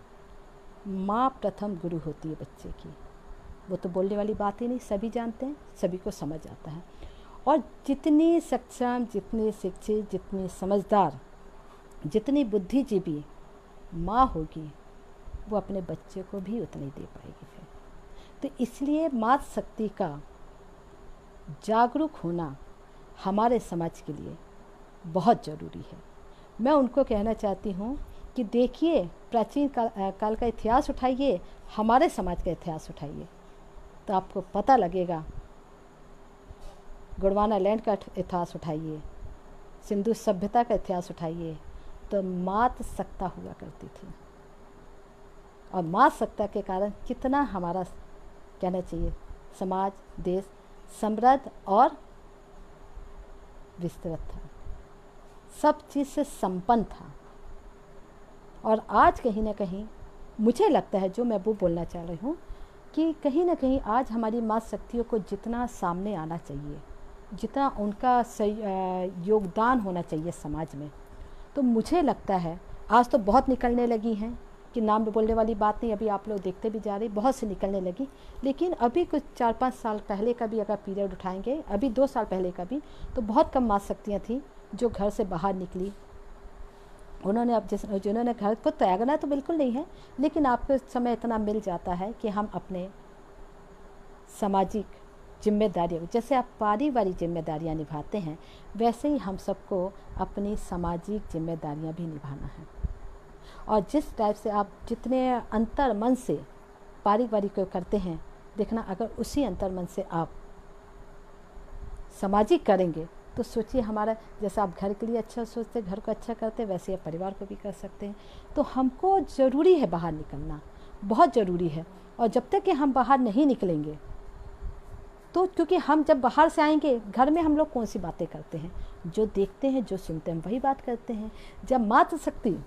माँ प्रथम गुरु होती है बच्चे की, वो तो बोलने वाली बात ही नहीं, सभी जानते हैं, सभी को समझ आता है। और जितनी सक्षम, जितनी शिक्षित, जितनी समझदार, जितनी बुद्धिजीवी माँ होगी, वो अपने बच्चे को भी उतना ही दे पाएगी फिर। तो इसलिए मातृ शक्ति का जागरूक होना हमारे समाज के लिए बहुत ज़रूरी है। मैं उनको कहना चाहती हूँ कि देखिए, प्राचीन काल का इतिहास उठाइए, हमारे समाज का इतिहास उठाइए, तो आपको पता लगेगा। गोंडवाना लैंड का इतिहास उठाइए, सिंधु सभ्यता का इतिहास उठाइए, तो मातृ सत्ता हुआ करती थी, और मातृ सत्ता के कारण कितना हमारा कहना चाहिए समाज, देश समृद्ध और विस्तृत था, सब चीज़ से संपन्न था। और आज कहीं ना कहीं मुझे लगता है, जो मैं वो बोलना चाह रही हूँ, कि कहीं ना कहीं आज हमारी मातृ शक्तियों को जितना सामने आना चाहिए, जितना उनका योगदान होना चाहिए समाज में, तो मुझे लगता है आज तो बहुत निकलने लगी हैं, कि नाम बोलने वाली बात नहीं, अभी आप लोग देखते भी जा रही, बहुत सी निकलने लगी। लेकिन अभी कुछ 4-5 साल पहले का भी अगर पीरियड उठाएंगे, अभी 2 साल पहले का भी, तो बहुत कम मातृ शक्तियाँ थी जो घर से बाहर निकली। उन्होंने अब जिन्होंने घर को त्यागना तो बिल्कुल नहीं है, लेकिन आपको समय इतना मिल जाता है कि हम अपने सामाजिक जिम्मेदारियों, जैसे आप पारिवारिक जिम्मेदारियां निभाते हैं, वैसे ही हम सबको अपनी सामाजिक जिम्मेदारियां भी निभाना है। और जिस टाइप से आप जितने अंतर मन से पारिवारिक को करते हैं, देखना अगर उसी अंतर मन से आप सामाजिक करेंगे, तो सोचिए हमारा, जैसे आप घर के लिए अच्छा सोचते, घर को अच्छा करते, वैसे आप परिवार को भी कर सकते हैं। तो हमको ज़रूरी है बाहर निकलना, बहुत ज़रूरी है। और जब तक कि हम बाहर नहीं निकलेंगे, तो क्योंकि हम जब बाहर से आएंगे, घर में हम लोग कौन सी बातें करते हैं, जो देखते हैं, जो सुनते हैं, वही बात करते हैं। जब मातृ शक्ति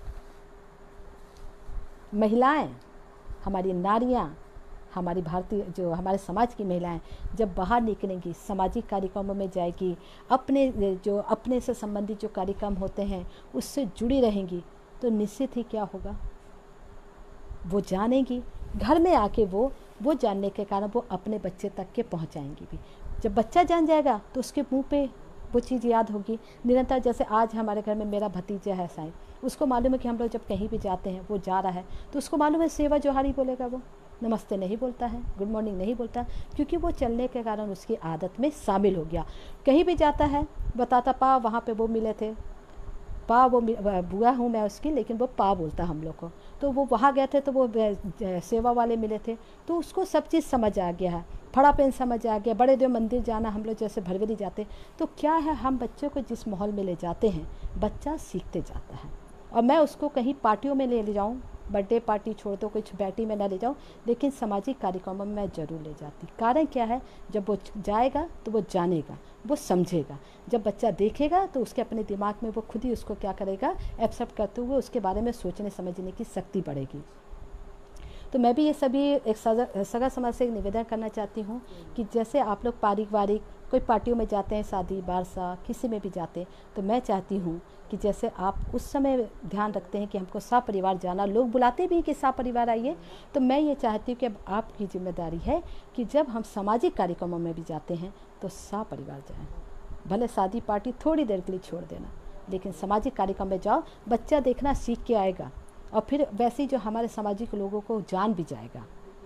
महिलाएं, हमारी नारियां, हमारी भारतीय जो हमारे समाज की महिलाएं जब बाहर निकलेंगी, सामाजिक कार्यक्रमों में जाएगी, अपने से संबंधित जो कार्यक्रम होते हैं उससे जुड़ी रहेंगी, तो निश्चित ही क्या होगा, वो जानेंगी। घर में आके वो जानने के कारण वो अपने बच्चे तक के पहुंचाएंगी भी। जब बच्चा जान जाएगा तो उसके मुंह पे वो चीज़ याद होगी निरंतर। जैसे आज हमारे घर में मेरा भतीजा है साईं, उसको मालूम है कि हम लोग जब कहीं भी जाते हैं, वो जा रहा है तो उसको मालूम है सेवा जोहार ही बोलेगा, वो नमस्ते नहीं बोलता है, गुड मॉर्निंग नहीं बोलता, क्योंकि वो चलने के कारण उसकी आदत में शामिल हो गया। कहीं भी जाता है बताता, पा वहाँ पे वो मिले थे, पा वो बुआ हूँ मैं उसकी, लेकिन वो पा बोलता हम लोग को। तो वो वहाँ गए थे तो वो सेवा वाले मिले थे, तो उसको सब चीज़ समझ आ गया है, फड़ा पेन समझ आ गया। बड़े देव मंदिर जाना, हम लोग जैसे भरवेली जाते, तो क्या है, हम बच्चों को जिस माहौल में ले जाते हैं, बच्चा सीखते जाता है। और मैं उसको कहीं पार्टियों में ले जाऊँ, बर्थडे पार्टी छोड़ दो, कुछ बैटी में ना ले जाऊँ, लेकिन सामाजिक कार्यक्रमों में मैं ज़रूर ले जाती। कारण क्या है, जब वो जाएगा तो वो जानेगा, वो समझेगा। जब बच्चा देखेगा तो उसके अपने दिमाग में वो खुद ही उसको क्या करेगा, एक्सेप्ट करते हुए उसके बारे में सोचने समझने की शक्ति बढ़ेगी। तो मैं भी ये सभी एक सगा समाज से एक निवेदन करना चाहती हूँ कि जैसे आप लोग पारिवारिक कोई पार्टियों में जाते हैं, शादी बारसा किसी में भी जाते, तो मैं चाहती हूँ कि जैसे आप उस समय ध्यान रखते हैं कि हमको सपरिवार जाना, लोग बुलाते भी हैं कि सपरिवार आइए, तो मैं ये चाहती हूँ कि अब आपकी जिम्मेदारी है कि जब हम सामाजिक कार्यक्रमों में भी जाते हैं तो सपरिवार जाएँ। भले शादी पार्टी थोड़ी देर के लिए छोड़ देना, लेकिन सामाजिक कार्यक्रम में जाओ, बच्चा देखना सीख के आएगा और फिर वैसे ही जो हमारे सामाजिक लोगों को जान भी जाएगा।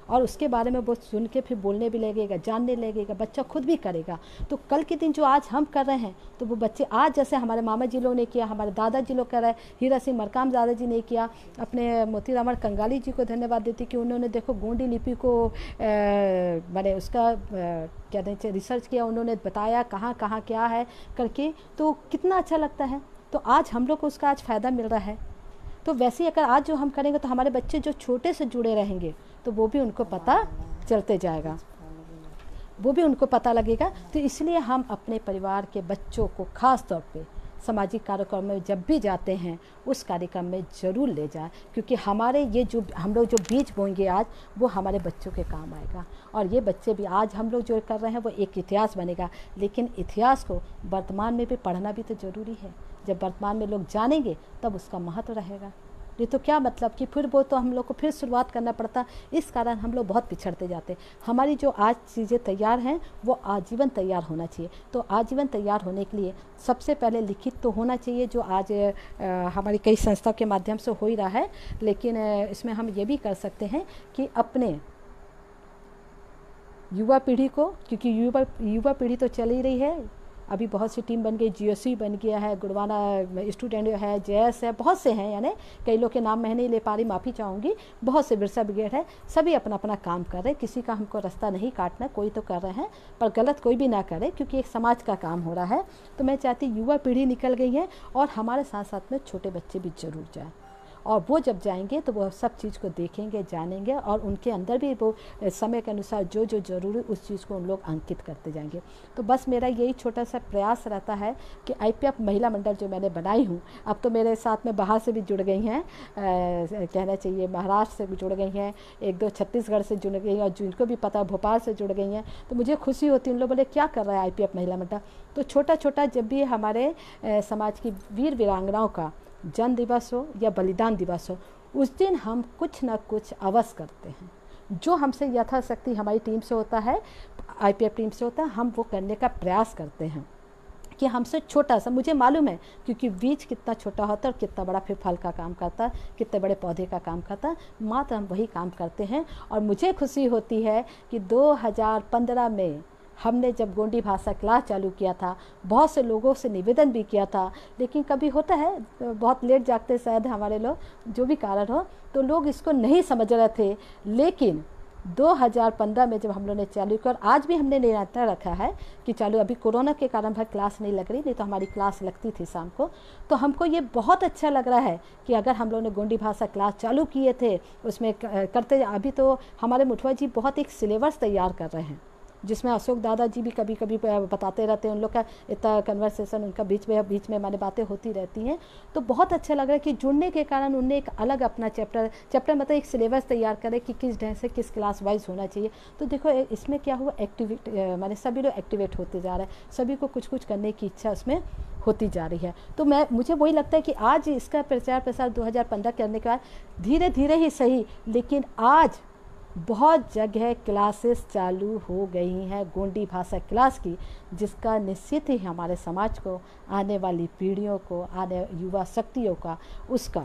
और उसके बारे में वो सुन के फिर बोलने भी लगेगा, जानने लगेगा, बच्चा खुद भी करेगा। तो कल के दिन जो आज हम कर रहे हैं तो वो बच्चे आज, जैसे हमारे मामा जी लोग ने किया, हमारे दादाजी लोग कर रहे हैं, हीरा सिंह मरकाम दादाजी ने किया, अपने मोतीराम कंगाली जी को धन्यवाद देती कि उन्होंने देखो गोंडी लिपि को मैंने उसका क्या कहते रिसर्च किया, उन्होंने बताया कहाँ कहाँ क्या है करके, तो कितना अच्छा लगता है। तो आज हम लोग को उसका आज फ़ायदा मिल रहा है। तो वैसे ही अगर आज जो हम करेंगे तो हमारे बच्चे जो छोटे से जुड़े रहेंगे तो वो भी उनको पता चलते जाएगा, वो भी उनको पता लगेगा। तो इसलिए हम अपने परिवार के बच्चों को खास तौर पे सामाजिक कार्यक्रम में जब भी जाते हैं उस कार्यक्रम में ज़रूर ले जाए, क्योंकि हमारे ये जो हम लोग जो बीज बोएंगे आज वो हमारे बच्चों के काम आएगा। और ये बच्चे भी आज हम लोग जो कर रहे हैं वो एक इतिहास बनेगा, लेकिन इतिहास को वर्तमान में भी पढ़ना भी तो ज़रूरी है। जब वर्तमान में लोग जानेंगे तब उसका महत्व रहेगा। ये तो क्या मतलब कि फिर वो तो हम लोग को फिर शुरुआत करना पड़ता, इस कारण हम लोग बहुत पिछड़ते जाते। हमारी जो आज चीज़ें तैयार हैं वो आजीवन तैयार होना चाहिए। तो आजीवन तैयार होने के लिए सबसे पहले लिखित तो होना चाहिए, जो आज हमारी कई संस्थाओं के माध्यम से हो ही रहा है। लेकिन इसमें हम ये भी कर सकते हैं कि अपने युवा पीढ़ी को, क्योंकि युवा पीढ़ी तो चल ही रही है, अभी बहुत सी टीम बन गई, GSC बन गया है, गुड़वाना स्टूडेंट है, JS है, बहुत से हैं, यानी कई लोग के नाम मैं नहीं ले पा रही, माफ़ी चाहूँगी। बहुत से बिरसा ब्रिगेड है, सभी अपना अपना काम कर रहे हैं, किसी का हमको रास्ता नहीं काटना, कोई तो कर रहे हैं, पर गलत कोई भी ना करे, क्योंकि एक समाज का काम हो रहा है। तो मैं चाहती युवा पीढ़ी निकल गई है और हमारे साथ साथ में छोटे बच्चे भी जरूर जाएँ, और वो जब जाएंगे तो वो सब चीज़ को देखेंगे, जानेंगे, और उनके अंदर भी वो समय के अनुसार जो जो ज़रूरी उस चीज़ को उन लोग अंकित करते जाएंगे। तो बस मेरा यही छोटा सा प्रयास रहता है कि IPF महिला मंडल जो मैंने बनाई हूँ, अब तो मेरे साथ में बाहर से भी जुड़ गई हैं, कहना चाहिए महाराष्ट्र से भी जुड़ गई हैं, एक दो छत्तीसगढ़ से जुड़ गई हैं, और जिनको भी पता भोपाल से जुड़ गई हैं। तो मुझे खुशी होती है, उन लोग बोले क्या कर रहा है IPF महिला मंडल। तो छोटा छोटा जब भी हमारे समाज की वीर वीरांगनाओं का जन्म दिवस हो या बलिदान दिवस हो, उस दिन हम कुछ ना कुछ अवश्य करते हैं, जो हमसे यथाशक्ति हमारी टीम से होता है, IPF टीम से होता है, हम वो करने का प्रयास करते हैं कि हमसे छोटा सा, मुझे मालूम है क्योंकि बीज कितना छोटा होता है और कितना बड़ा फिर फल का काम करता है, कितने बड़े पौधे का काम करता है, मात्र हम वही काम करते हैं। और मुझे खुशी होती है कि 2015 में हमने जब गोंडी भाषा क्लास चालू किया था, बहुत से लोगों से निवेदन भी किया था, लेकिन कभी होता है बहुत लेट जागते शायद हमारे लोग, जो भी कारण हो, तो लोग इसको नहीं समझ रहे थे। लेकिन 2015 में जब हम लोगों ने चालू किया, और आज भी हमने निरंतर रखा है कि चालू, अभी कोरोना के कारण भाई क्लास नहीं लग रही, नहीं तो हमारी क्लास लगती थी शाम को। तो हमको ये बहुत अच्छा लग रहा है कि अगर हम लोगों ने गोंडी भाषा क्लास चालू किए थे, उसमें करते, अभी तो हमारे मुठवा जी बहुत एक सिलेबस तैयार कर रहे हैं, जिसमें अशोक दादाजी भी कभी कभी बताते रहते हैं, उन लोग का इतना कन्वर्सेशन उनका बीच में हमारी बातें होती रहती हैं। तो बहुत अच्छा लग रहा है कि जुड़ने के कारण उनने एक अलग अपना चैप्टर मतलब एक सिलेबस तैयार करे कि किस ढंग से किस क्लास वाइज होना चाहिए। तो देखो इसमें क्या हुआ, एक्टिवेट माने सभी लोग एक्टिवेट होते जा रहे हैं, सभी को कुछ कुछ करने की इच्छा उसमें होती जा रही है। तो मुझे वही लगता है कि आज इसका प्रचार प्रसार 2015 करने के बाद धीरे धीरे ही सही, लेकिन आज बहुत जगह क्लासेस चालू हो गई हैं गोंडी भाषा क्लास की, जिसका निश्चित ही हमारे समाज को, आने वाली पीढ़ियों को, आने युवा शक्तियों का उसका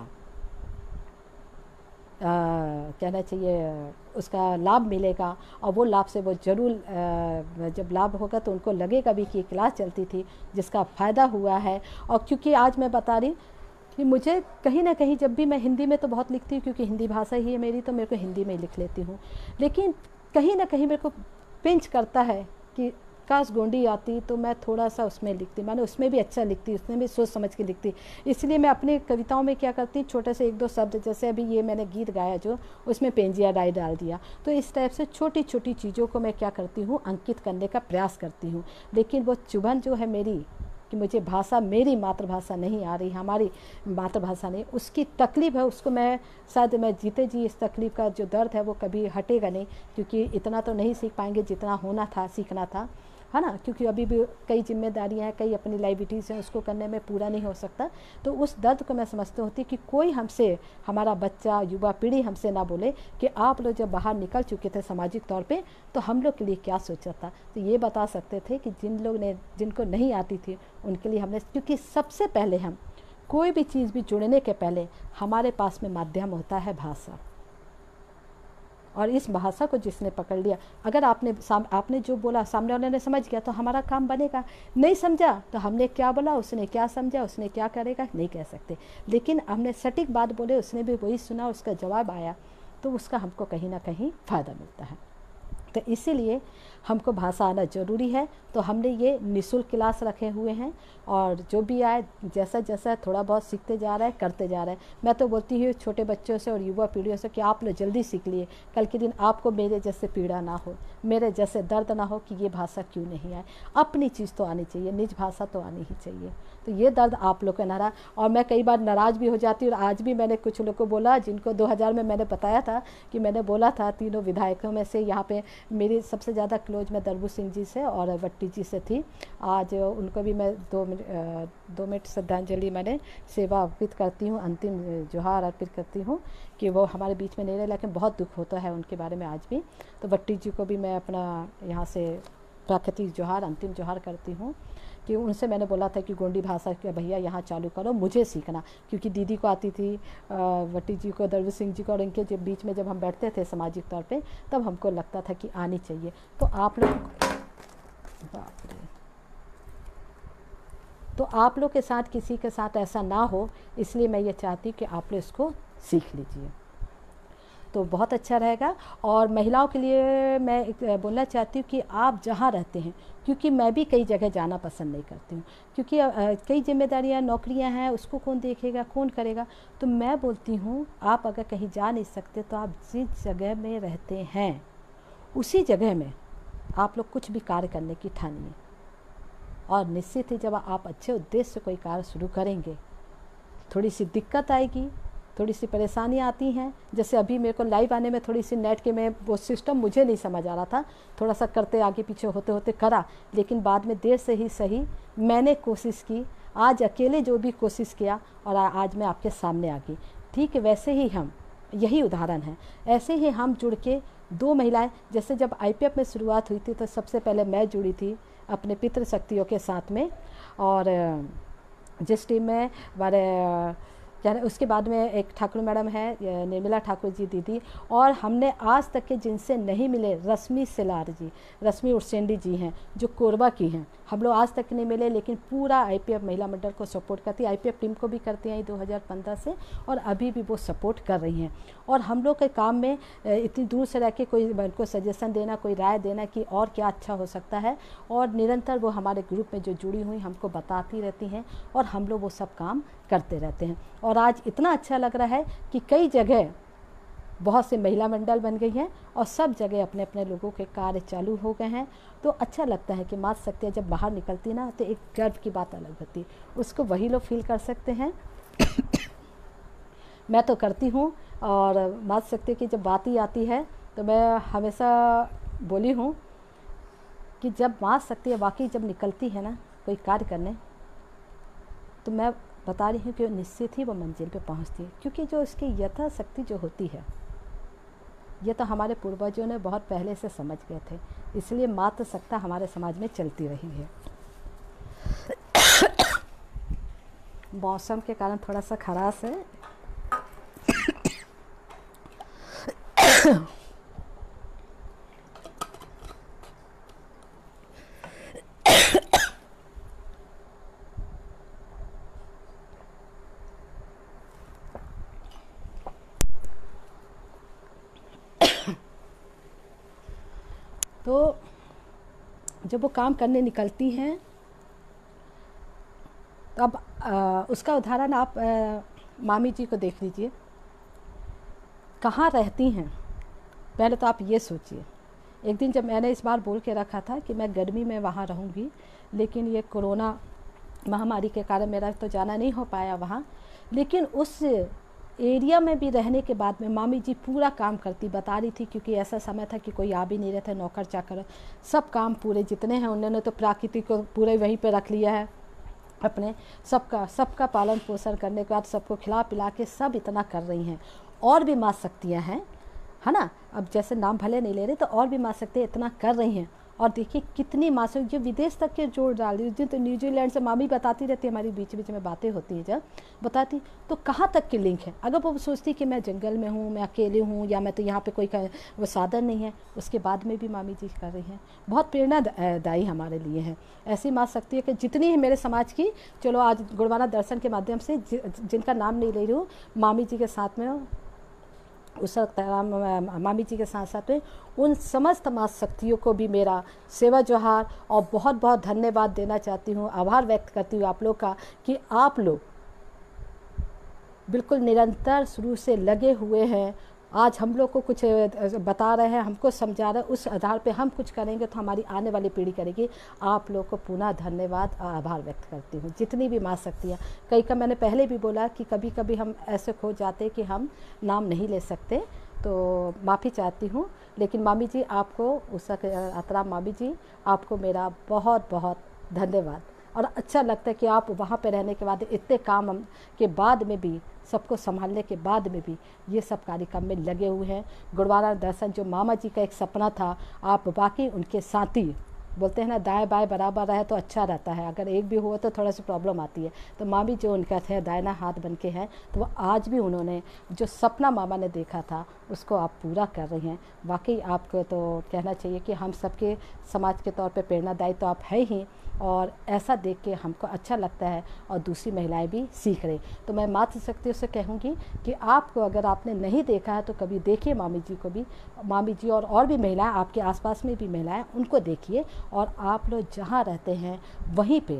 कहना चाहिए उसका लाभ मिलेगा। और वो लाभ से वो ज़रूर जब लाभ होगा तो उनको लगेगा भी कि क्लास चलती थी जिसका फ़ायदा हुआ है। और क्योंकि आज मैं बता रही कि मुझे कहीं ना कहीं, जब भी मैं हिंदी में तो बहुत लिखती हूँ क्योंकि हिंदी भाषा ही है मेरी, तो मेरे को हिंदी में ही लिख लेती हूँ, लेकिन कहीं ना कहीं मेरे को पिंच करता है कि काश गोंडी आती तो मैं थोड़ा सा उसमें लिखती, मैंने उसमें भी अच्छा लिखती, उसमें भी सोच समझ के लिखती। इसलिए मैं अपनी कविताओं में क्या करती हूँ, छोटे से एक दो शब्द, जैसे अभी ये मैंने गीत गाया जो, उसमें पेंजिया डाई डाल दिया, तो इस टाइप से छोटी छोटी चीज़ों को मैं क्या करती हूँ, अंकित करने का प्रयास करती हूँ। लेकिन वो चुभन जो है मेरी कि मुझे भाषा, मेरी मातृभाषा नहीं आ रही, हमारी मातृभाषा नहीं, उसकी तकलीफ़ है, उसको मैं शायद मैं जीते जी इस तकलीफ़ का जो दर्द है वो कभी हटेगा नहीं, क्योंकि इतना तो नहीं सीख पाएंगे जितना होना था, सीखना था, है ना, क्योंकि अभी भी कई जिम्मेदारियां हैं, कई अपनी लाइबिलिटीज़ हैं, उसको करने में पूरा नहीं हो सकता। तो उस दर्द को मैं समझती होती कि कोई हमसे, हमारा बच्चा, युवा पीढ़ी हमसे ना बोले कि आप लोग जब बाहर निकल चुके थे सामाजिक तौर पे तो हम लोग के लिए क्या सोचा था। तो ये बता सकते थे कि जिनको नहीं आती थी उनके लिए हमने, क्योंकि सबसे पहले हम कोई भी चीज़ भी जुड़ने के पहले हमारे पास में माध्यम होता है भाषा। और इस भाषा को जिसने पकड़ लिया, अगर आपने जो बोला सामने वाले ने समझ गया तो हमारा काम बनेगा, नहीं समझा तो हमने क्या बोला, उसने क्या समझा, उसने क्या करेगा नहीं कह सकते, लेकिन हमने सटीक बात बोले, उसने भी वही सुना, उसका जवाब आया, तो उसका हमको कहीं ना कहीं फ़ायदा मिलता है। तो इसीलिए हमको भाषा आना ज़रूरी है। तो हमने ये निःशुल्क क्लास रखे हुए हैं, और जो भी आए जैसा जैसा थोड़ा बहुत सीखते जा रहा है, करते जा रहे हैं। मैं तो बोलती हूँ छोटे बच्चों से और युवा पीढ़ियों से कि आप लोग जल्दी सीख लिए, कल के दिन आपको मेरे जैसे पीड़ा ना हो, मेरे जैसे दर्द ना हो कि ये भाषा क्यों नहीं आए। अपनी चीज़ तो आनी चाहिए, निज भाषा तो आनी ही चाहिए। तो ये दर्द आप लोग का ना रहा। और मैं कई बार नाराज़ भी हो जाती हूँ, और आज भी मैंने कुछ लोग को बोला जिनको 2000 में मैंने बताया था कि मैंने बोला था तीनों विधायकों में से यहाँ पे मेरी सबसे ज़्यादा क्लोज मैं दरबू सिंह जी से और भट्टी जी से थी। आज उनको भी मैं 2 मिनट श्रद्धांजलि मैंने सेवा अर्पित करती हूँ, अंतिम जोहार अर्पित करती हूँ कि वो हमारे बीच में नहीं रहे, लेकिन बहुत दुख होता है उनके बारे में आज भी। तो भट्टी जी को भी मैं अपना यहाँ से प्राकृतिक जोहार, अंतिम जोहार करती हूँ कि उनसे मैंने बोला था कि गोंडी भाषा के भैया यहाँ चालू करो, मुझे सीखना, क्योंकि दीदी को आती थी, भट्टी जी को, दरबू सिंह जी को, और इनके जब बीच में जब हम बैठते थे सामाजिक तौर पे, तब हमको लगता था कि आनी चाहिए। तो आप लोग के साथ किसी के साथ ऐसा ना हो, इसलिए मैं ये चाहती कि आप लोग इसको सीख लीजिए, तो बहुत अच्छा रहेगा। और महिलाओं के लिए मैं बोलना चाहती हूँ कि आप जहाँ रहते हैं, क्योंकि मैं भी कई जगह जाना पसंद नहीं करती हूँ, क्योंकि कई जिम्मेदारियाँ, नौकरियाँ हैं, उसको कौन देखेगा, कौन करेगा। तो मैं बोलती हूँ आप अगर कहीं जा नहीं सकते तो आप जिस जगह में रहते हैं उसी जगह में आप लोग कुछ भी कार्य करने की ठानिए, और निश्चित ही जब आप अच्छे उद्देश्य से कोई कार्य शुरू करेंगे, थोड़ी सी दिक्कत आएगी, थोड़ी सी परेशानियाँ आती हैं। जैसे अभी मेरे को लाइव आने में थोड़ी सी नेट के में वो सिस्टम मुझे नहीं समझ आ रहा था, थोड़ा सा करते आगे पीछे होते होते करा, लेकिन बाद में देर से ही सही मैंने कोशिश की, आज अकेले जो भी कोशिश किया, और आज मैं आपके सामने आ गई। ठीक है, वैसे ही हम, यही उदाहरण है, ऐसे ही हम जुड़ के 2 महिलाएं, जैसे जब IPF में शुरुआत हुई थी तो सबसे पहले मैं जुड़ी थी अपने पितृशक्तियों के साथ में, और जिस टीम में हमारे उसके बाद में एक ठाकुर मैडम है, निर्मला ठाकुर जी दीदी, और हमने आज तक के जिनसे नहीं मिले, रश्मि सेलार जी, रश्मि उर्सेंडी जी हैं जो कोरबा की हैं, हम लोग आज तक नहीं मिले, लेकिन पूरा IPF महिला मंडल को सपोर्ट करती है, IPF टीम को भी करती हैं 2015 से, और अभी भी वो सपोर्ट कर रही हैं। और हम लोग के काम में इतनी दूर से रह के कोई उनको सजेशन देना, कोई राय देना कि और क्या अच्छा हो सकता है, और निरंतर वो हमारे ग्रुप में जो जुड़ी हुई हमको बताती रहती हैं, और हम लोग वो सब काम करते रहते हैं। और आज इतना अच्छा लग रहा है कि कई जगह बहुत से महिला मंडल बन गई हैं, और सब जगह अपने अपने लोगों के कार्य चालू हो गए हैं। तो अच्छा लगता है कि माँ शक्ति जब बाहर निकलती ना, तो एक गर्व की बात अलग होती, उसको वही लोग फील कर सकते हैं। मैं तो करती हूँ, और माँ शक्ति की जब बात ही आती है तो मैं हमेशा बोली हूँ कि जब माँ शक्ति वाकई जब निकलती है ना कोई कार्य करने, तो मैं बता रही हूँ कि निश्चित ही वो मंजिल पे पहुँचती है, क्योंकि जो उसकी यथाशक्ति जो होती है, ये तो हमारे पूर्वजों ने बहुत पहले से समझ गए थे, इसलिए मातृ सत्ता हमारे समाज में चलती रही है। मौसम के कारण थोड़ा सा खराश है। तो जब वो काम करने निकलती हैं, तो अब उसका उदाहरण आप मामी जी को देख लीजिए, कहाँ रहती हैं। पहले तो आप ये सोचिए, एक दिन जब मैंने इस बार बोल के रखा था कि मैं गर्मी में वहाँ रहूँगी, लेकिन ये कोरोना महामारी के कारण मेरा तो जाना नहीं हो पाया वहाँ, लेकिन उस एरिया में भी रहने के बाद में मामी जी पूरा काम करती, बता रही थी, क्योंकि ऐसा समय था कि कोई आ भी नहीं रहे थे, नौकर चाकर सब काम पूरे जितने हैं उन्होंने तो प्रकृति को पूरे वहीं पे रख लिया है, अपने सबका पालन पोषण करने के बाद सबको खिला पिला के सब इतना कर रही हैं। और भी माँ शक्तियाँ हैं, है ना, अब जैसे नाम भले नहीं ले रहे, तो और भी माँ शक्तियाँ इतना कर रही हैं, और देखिए कितनी मासूम, जो विदेश तक के जोड़ डाल दी। उस दिन तो न्यूजीलैंड से मामी बताती रहती है, हमारी बीच बीच में बातें होती है, जब बताती तो कहाँ तक की लिंक है। अगर वो सोचती कि मैं जंगल में हूँ, मैं अकेले हूँ, या मैं तो यहाँ पे कोई वो साधन नहीं है, उसके बाद में भी मामी जी कर रही हैं। बहुत प्रेरणादायी हमारे लिए है। ऐसी माँ शक्ति है कि जितनी है मेरे समाज की, चलो आज गुरुवारा दर्शन के माध्यम से जिनका नाम नहीं ले रही हूँ, मामी जी के साथ में उस मामी जी के साथ साथ में उन समस्त माँ शक्तियों को भी मेरा सेवा जोहार और बहुत बहुत धन्यवाद देना चाहती हूँ। आभार व्यक्त करती हूँ आप लोग का कि आप लोग बिल्कुल निरंतर शुरू से लगे हुए हैं। आज हम लोग को कुछ बता रहे हैं, हमको समझा रहे हैं, उस आधार पे हम कुछ करेंगे तो हमारी आने वाली पीढ़ी करेगी। आप लोग को पुनः धन्यवाद और आभार व्यक्त करती हूँ। जितनी भी माँ शक्तियाँ, कई का मैंने पहले भी बोला कि कभी कभी हम ऐसे खो जाते कि हम नाम नहीं ले सकते, तो माफ़ी चाहती हूँ। लेकिन मामी जी आपको, उस आतराम मामी जी आपको मेरा बहुत बहुत धन्यवाद। और अच्छा लगता है कि आप वहाँ पे रहने के बाद, इतने काम के बाद में भी, सबको संभालने के बाद में भी ये सब कार्यक्रम में लगे हुए हैं। गुरुवारा दर्शन जो मामा जी का एक सपना था, आप बाकी उनके साथी, बोलते हैं ना दाएं बाएं बराबर रहे तो अच्छा रहता है, अगर एक भी हुआ तो थोड़ा सी प्रॉब्लम आती है। तो मामी जो उनका थे दाहिना हाथ बन के हैं, तो वो आज भी उन्होंने जो सपना मामा ने देखा था उसको आप पूरा कर रही हैं। वाकई आपको तो कहना चाहिए कि हम सबके समाज के तौर पे प्रेरणादायी तो आप है ही, और ऐसा देख के हमको अच्छा लगता है और दूसरी महिलाएं भी सीख रही। तो मैं मातृ शक्तियों से कहूँगी कि आपको, अगर आपने नहीं देखा है तो कभी देखिए मामी जी को भी, मामी जी और भी महिलाएं, आपके आसपास में भी महिलाएं, उनको देखिए। और आप लोग जहाँ रहते हैं वहीं पे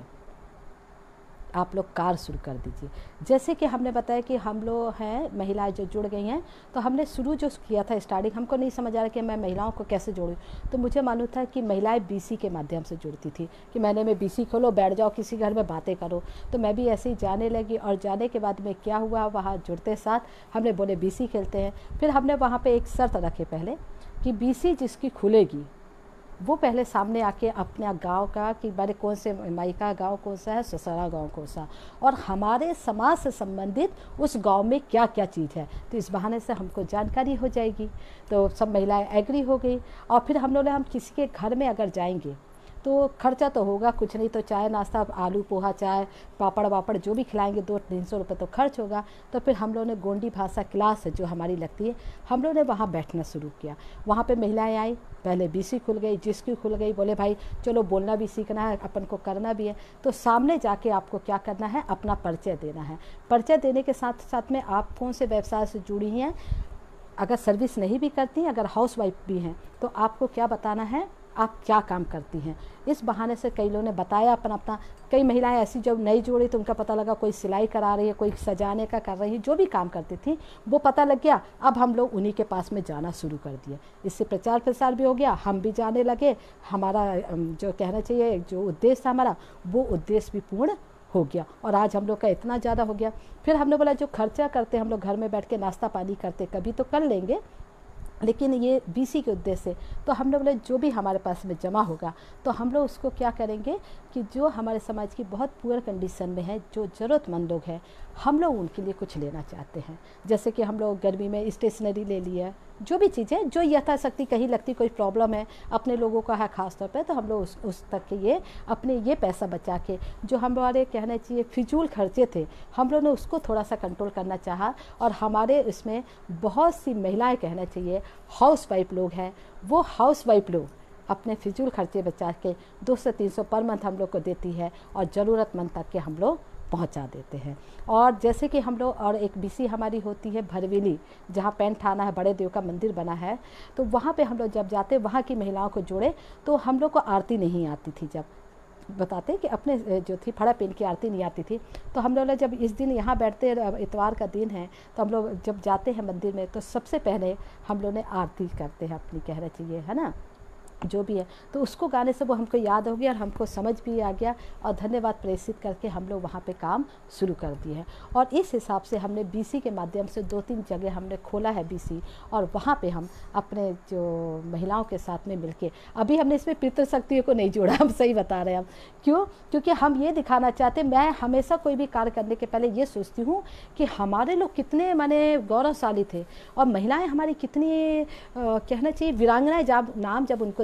आप लोग कार्य शुरू कर दीजिए। जैसे कि हमने बताया कि हम लोग हैं महिलाएं जो जुड़ गई हैं, तो हमने शुरू जो किया था स्टार्टिंग, हमको नहीं समझ आ रहा कि मैं महिलाओं को कैसे जोड़ूं। तो मुझे मालूम था कि महिलाएं बीसी के माध्यम से जुड़ती थी, कि महीने में बीसी खोलो, बैठ जाओ किसी घर में बातें करो। तो मैं भी ऐसे ही जाने लगी, और जाने के बाद में क्या हुआ, वहाँ जुड़ते साथ हमने बोले बीसी खेलते हैं। फिर हमने वहाँ पर एक शर्त रखे पहले कि बीसी जिसकी खुलेगी वो पहले सामने आके अपने गांव का, कि बारे कौन से मायका गांव कौन सा है, ससुरा गांव कौन सा, और हमारे समाज से संबंधित उस गांव में क्या क्या चीज़ है। तो इस बहाने से हमको जानकारी हो जाएगी। तो सब महिलाएं एग्री हो गई। और फिर हम लोग, हम किसी के घर में अगर जाएंगे तो खर्चा तो होगा कुछ नहीं, तो चाय नाश्ता, आलू पोहा, चाय पापड़ वापड़ जो भी खिलाएंगे 200-300 रुपये तो खर्च होगा। तो फिर हम लोगों ने गोंडी भाषा क्लास जो हमारी लगती है, हम लोगों ने वहाँ बैठना शुरू किया। वहाँ पे महिलाएं आई, पहले बीसी खुल गई, जिसकी खुल गई बोले भाई चलो बोलना भी सीखना है, अपन को करना भी है। तो सामने जाके आपको क्या करना है, अपना परिचय देना है। परिचय देने के साथ साथ में आप कौन से व्यवसाय से जुड़ी हैं, अगर सर्विस नहीं भी करती हैं, अगर हाउस वाइफ भी हैं, तो आपको क्या बताना है, आप क्या काम करती हैं। इस बहाने से कई लोगों ने बताया अपना अपना। कई महिलाएं ऐसी जब नई जोड़ी तो उनका पता लगा कोई सिलाई करा रही है, कोई सजाने का कर रही है, जो भी काम करती थी वो पता लग गया। अब हम लोग उन्हीं के पास में जाना शुरू कर दिए। इससे प्रचार प्रसार भी हो गया, हम भी जाने लगे। हमारा जो कहना चाहिए जो उद्देश्य था हमारा, वो उद्देश्य भी पूर्ण हो गया। और आज हम लोग का इतना ज़्यादा हो गया। फिर हमने बोला जो खर्चा करते हम लोग घर में बैठ के नाश्ता पानी करते, कभी तो कर लेंगे, लेकिन ये बीसी के उद्देश्य से, तो हम लोग जो भी हमारे पास में जमा होगा तो हम लोग उसको क्या करेंगे कि जो हमारे समाज की बहुत पुअर कंडीशन में है, जो ज़रूरतमंद लोग हैं, हम लोग उनके लिए कुछ लेना चाहते हैं। जैसे कि हम लोग गर्मी में स्टेशनरी ले लिया, जो भी चीज़ें जो यथाशक्ति कहीं लगती कोई प्रॉब्लम है अपने लोगों का है ख़ास तौर पे, तो हम लोग उस तक के ये अपने ये पैसा बचा के, जो हमारे कहना चाहिए फिजूल खर्चे थे, हम लोगों ने उसको थोड़ा सा कंट्रोल करना चाहा। और हमारे इसमें बहुत सी महिलाएं कहना चाहिए हाउस वाइफ लोग हैं, वो हाउस वाइफ लोग अपने फिजूल खर्चे बचा के 200-300 पर मंथ हम लोग को देती है, और ज़रूरतमंद तक के हम लोग पहुंचा देते हैं। और जैसे कि हम लोग, और एक बीसी हमारी होती है भरवेली, जहाँ पैंट थाना है, बड़े देव का मंदिर बना है, तो वहाँ पे हम लोग जब जाते, वहाँ की महिलाओं को जोड़े, तो हम लोग को आरती नहीं आती थी। जब बताते कि अपने जो थी फड़ा पेन की आरती नहीं आती थी, तो हम लोग जब इस दिन यहाँ बैठते, इतवार का दिन है, तो हम लोग जब जाते हैं मंदिर में, तो सबसे पहले हम लोग ने आरती करते हैं अपनी, कहना चाहिए है ना, जो भी है। तो उसको गाने से वो हमको याद हो गया और हमको समझ भी आ गया, और धन्यवाद प्रेषित करके हम लोग वहाँ पे काम शुरू कर दिए हैं। और इस हिसाब से हमने बीसी के माध्यम से 2-3 जगह हमने खोला है बीसी, और वहाँ पे हम अपने जो महिलाओं के साथ में मिलके, अभी हमने इसमें पितृशक्तियों को नहीं जोड़ा, हम सही बता रहे हैं हम, क्यों, क्योंकि हम ये दिखाना चाहते, मैं हमेशा कोई भी कार्य करने के पहले ये सोचती हूँ कि हमारे लोग कितने माने गौरवशाली थे, और महिलाएँ हमारी कितनी कहना चाहिए वीरांगनाएँ, जब नाम जब उनको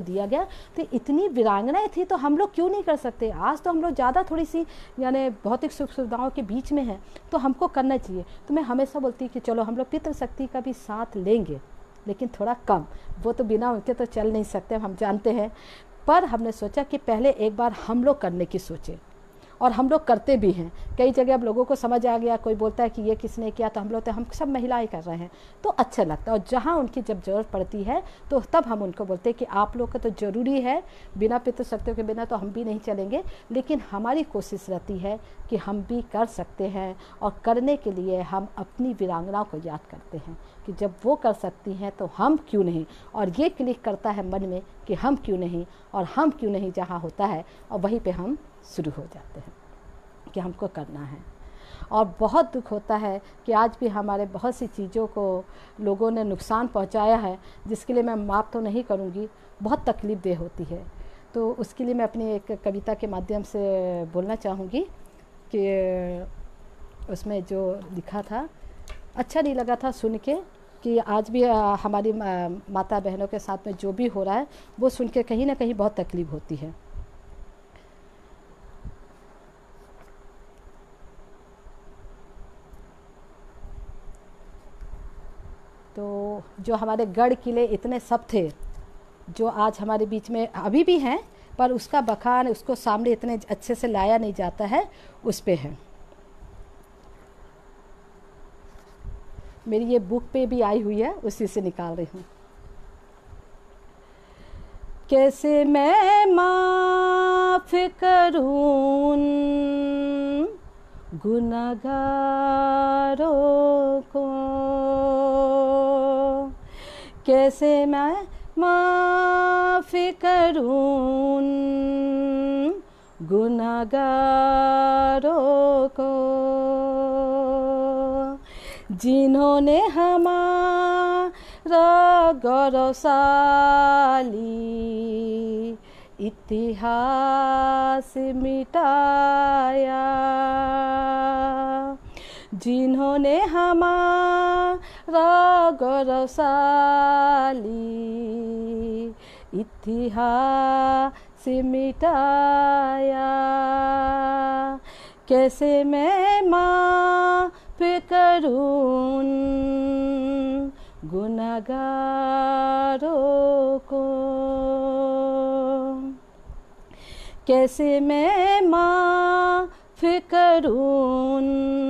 दिया गया। तो इतनी वीरांगनाएं थी तो हम लोग क्यों नहीं कर सकते? आज तो हम लोग ज़्यादा थोड़ी सी यानी भौतिक सुख सुविधाओं के बीच में हैं, तो हमको करना चाहिए। तो मैं हमेशा बोलती कि चलो हम लोग पितृशक्ति का भी साथ लेंगे, लेकिन थोड़ा कम, वो तो बिना उनके तो चल नहीं सकते, हम जानते हैं। पर हमने सोचा कि पहले एक बार हम लोग करने की सोचें, और हम लोग करते भी हैं। कई जगह अब लोगों को समझ आ गया, कोई बोलता है कि ये किसने किया, तो हम लोग तो हम सब महिलाएं कर रहे हैं, तो अच्छा लगता है। और जहाँ उनकी जब ज़रूरत पड़ती है तो तब हम उनको बोलते हैं कि आप लोग का तो ज़रूरी है, बिना पितृशक्तियों के बिना तो हम भी नहीं चलेंगे, लेकिन हमारी कोशिश रहती है कि हम भी कर सकते हैं। और करने के लिए हम अपनी वीरांगनाओं को याद करते हैं कि जब वो कर सकती हैं तो हम क्यों नहीं। और ये क्लिक करता है मन में कि हम क्यों नहीं, और हम क्यों नहीं जहाँ होता है, और वहीं पे हम शुरू हो जाते हैं कि हमको करना है। और बहुत दुख होता है कि आज भी हमारे बहुत सी चीज़ों को लोगों ने नुकसान पहुंचाया है, जिसके लिए मैं माफ़ तो नहीं करूंगी, बहुत तकलीफ़ देह होती है। तो उसके लिए मैं अपनी एक कविता के माध्यम से बोलना चाहूँगी कि उसमें जो लिखा था अच्छा नहीं लगा था सुन के, कि आज भी हमारी माता बहनों के साथ में जो भी हो रहा है वो सुन के कहीं ना कहीं बहुत तकलीफ़ होती है। तो जो हमारे गढ़ किले इतने सब थे, जो आज हमारे बीच में अभी भी हैं, पर उसका बखान, उसको सामने इतने अच्छे से लाया नहीं जाता है, उस पे है। मेरी ये बुक पे भी आई हुई है, उसी से निकाल रही हूँ। कैसे मैं माफ़ करूँ गुनहगारों को, कैसे मैं माफ़ करूँ गुनहगारों को, जिन्होंने हमारा गौरवशाली इतिहास मिटाया, जिन्होंने हमारा गौरवशाली इतिहास मिटाया। कैसे मैं माफ़ करूँ गुनहगारों को, कैसे मैं माफ़ करूँ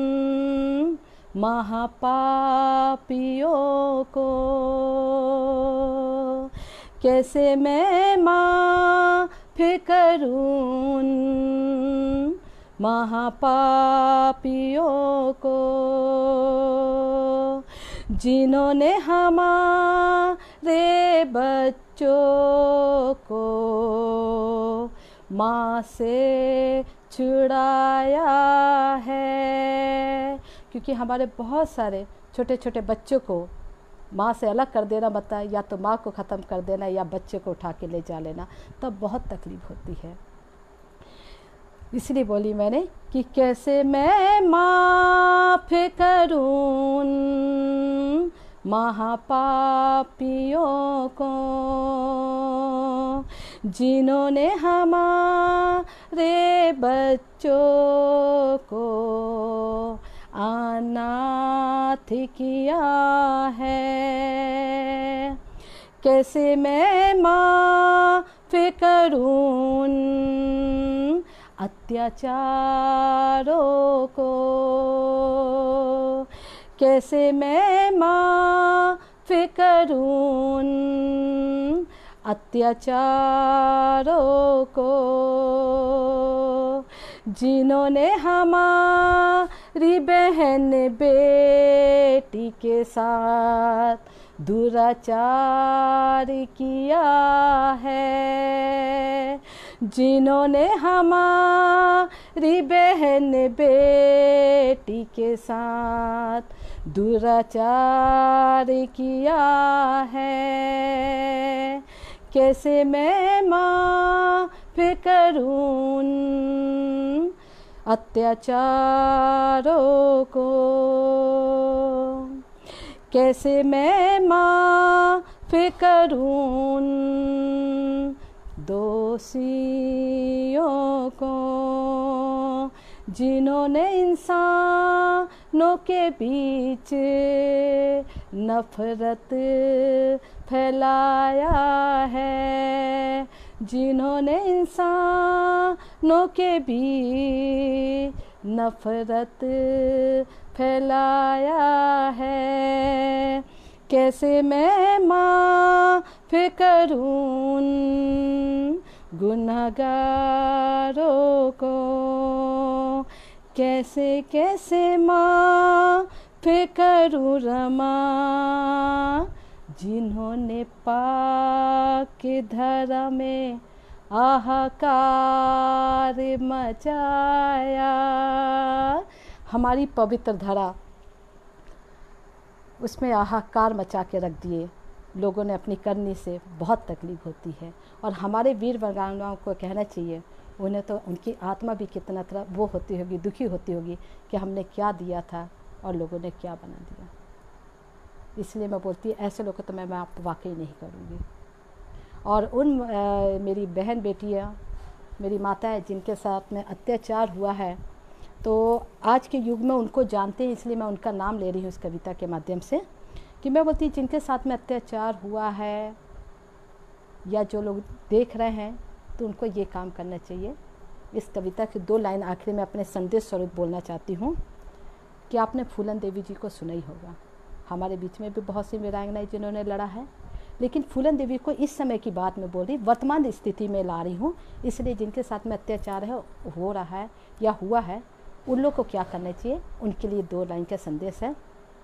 महापापियों को, कैसे मैं माफ़ करूँ महापापियों को, जिन्होंने हमारे बच्चों को माँ से छुड़ाया है। क्योंकि हमारे बहुत सारे छोटे छोटे बच्चों को माँ से अलग कर देना मतलब या तो माँ को ख़त्म कर देना या बच्चे को उठा के ले जा लेना, तब बहुत तकलीफ़ होती है। इसलिए बोली मैंने कि कैसे मैं माफ़ करूँ महापापियों को, जिन्होंने हमारे बच्चों को अनाथ किया है। कैसे मैं माफ़ करूँ अत्याचारों को, कैसे मैं माफ़ करूँ अत्याचारों को, जिन्होंने हमारी बहन बेटी के साथ दुराचार किया है, जिन्होंने हमारी बहन बेटी के साथ दुराचार किया है। कैसे मैं माफ़ करूँ अत्याचारों को, कैसे मैं माफ़ करूँ दोषियों को, जिन्होंने इंसानों के बीच नफरत फैलाया है, जिन्होंने इंसानों के बीच नफरत फैलाया है। कैसे मैं माफ़ करूं उन गुनहगारों को, कैसे कैसे माफ़ करूं रमा, जिन्होंने पाक धरा में हाहाकार मचाया। हमारी पवित्र धरा, उसमें हाहाकार मचा के रख दिए लोगों ने अपनी करनी से। बहुत तकलीफ़ होती है और हमारे वीर वीरांगनाओं को कहना चाहिए, उन्हें तो उनकी आत्मा भी कितना तरह वो होती होगी, दुखी होती होगी कि हमने क्या दिया था और लोगों ने क्या बना दिया। इसलिए मैं बोलती ऐसे लोगों तो मैं आप वाकई नहीं करूँगी। और उन मेरी बहन बेटियाँ, मेरी माताएं जिनके साथ में अत्याचार हुआ है, तो आज के युग में उनको जानते हैं, इसलिए मैं उनका नाम ले रही हूँ इस कविता के माध्यम से, कि मैं बोलती जिनके साथ में अत्याचार हुआ है या जो लोग देख रहे हैं, तो उनको ये काम करना चाहिए। इस कविता की 2 लाइन आखिरी में अपने संदेश स्वरूप बोलना चाहती हूँ कि आपने फूलन देवी जी को सुना ही होगा। हमारे बीच में भी बहुत सी वीरांगनाएं जिन्होंने लड़ा है, लेकिन फूलन देवी को इस समय की बात में बोल रही, वर्तमान स्थिति में ला रही हूँ। इसलिए जिनके साथ में अत्याचार है, हो रहा है या हुआ है, उन लोग को क्या करना चाहिए, उनके लिए 2 लाइन का संदेश है।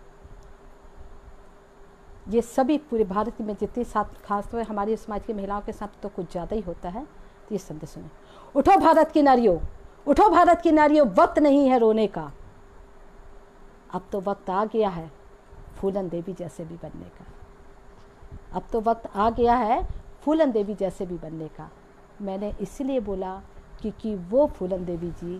ये सभी पूरे भारत में जितने साथ, खासतौर पर हमारी समाज की महिलाओं के साथ तो कुछ ज़्यादा ही होता है। तो ये संदेश सुने। उठो भारत की नारियों, उठो भारत की नारियों, वक्त नहीं है रोने का। अब तो वक्त आ गया है फूलन देवी जैसे भी बनने का। अब तो वक्त आ गया है फूलन देवी जैसे भी बनने का। मैंने इसलिए बोला क्योंकि वो फूलन देवी जी,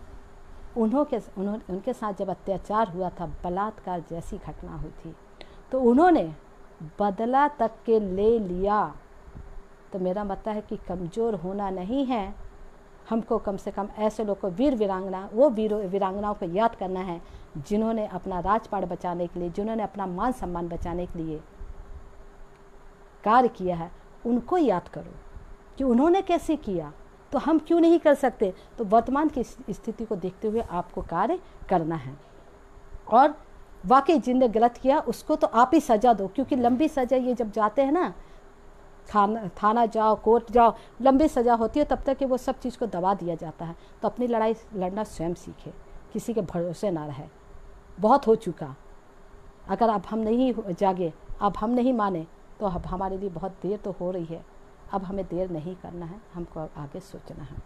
उनके साथ जब अत्याचार हुआ था, बलात्कार जैसी घटना हुई थी, तो उन्होंने बदला तक के ले लिया। तो मेरा मतलब है कि कमज़ोर होना नहीं है, हमको कम से कम ऐसे लोग को, वीर वीरांगना, वो वीरांगनाओं को याद करना है जिन्होंने अपना राजपाट बचाने के लिए, जिन्होंने अपना मान सम्मान बचाने के लिए कार्य किया है। उनको याद करो कि उन्होंने कैसे किया, तो हम क्यों नहीं कर सकते। तो वर्तमान की स्थिति को देखते हुए आपको कार्य करना है। और वाकई जिनने गलत किया उसको तो आप ही सज़ा दो, क्योंकि लंबी सज़ा, ये जब जाते हैं ना, थाना जाओ, कोर्ट जाओ, लंबी सज़ा होती है, तब तक कि वो सब चीज़ को दबा दिया जाता है। तो अपनी लड़ाई लड़ना स्वयं सीखे, किसी के भरोसे ना रहे। बहुत हो चुका, अगर अब हम नहीं जागे, अब हम नहीं माने, तो अब हमारे लिए बहुत देर तो हो रही है। अब हमें देर नहीं करना है, हमको आगे सोचना है।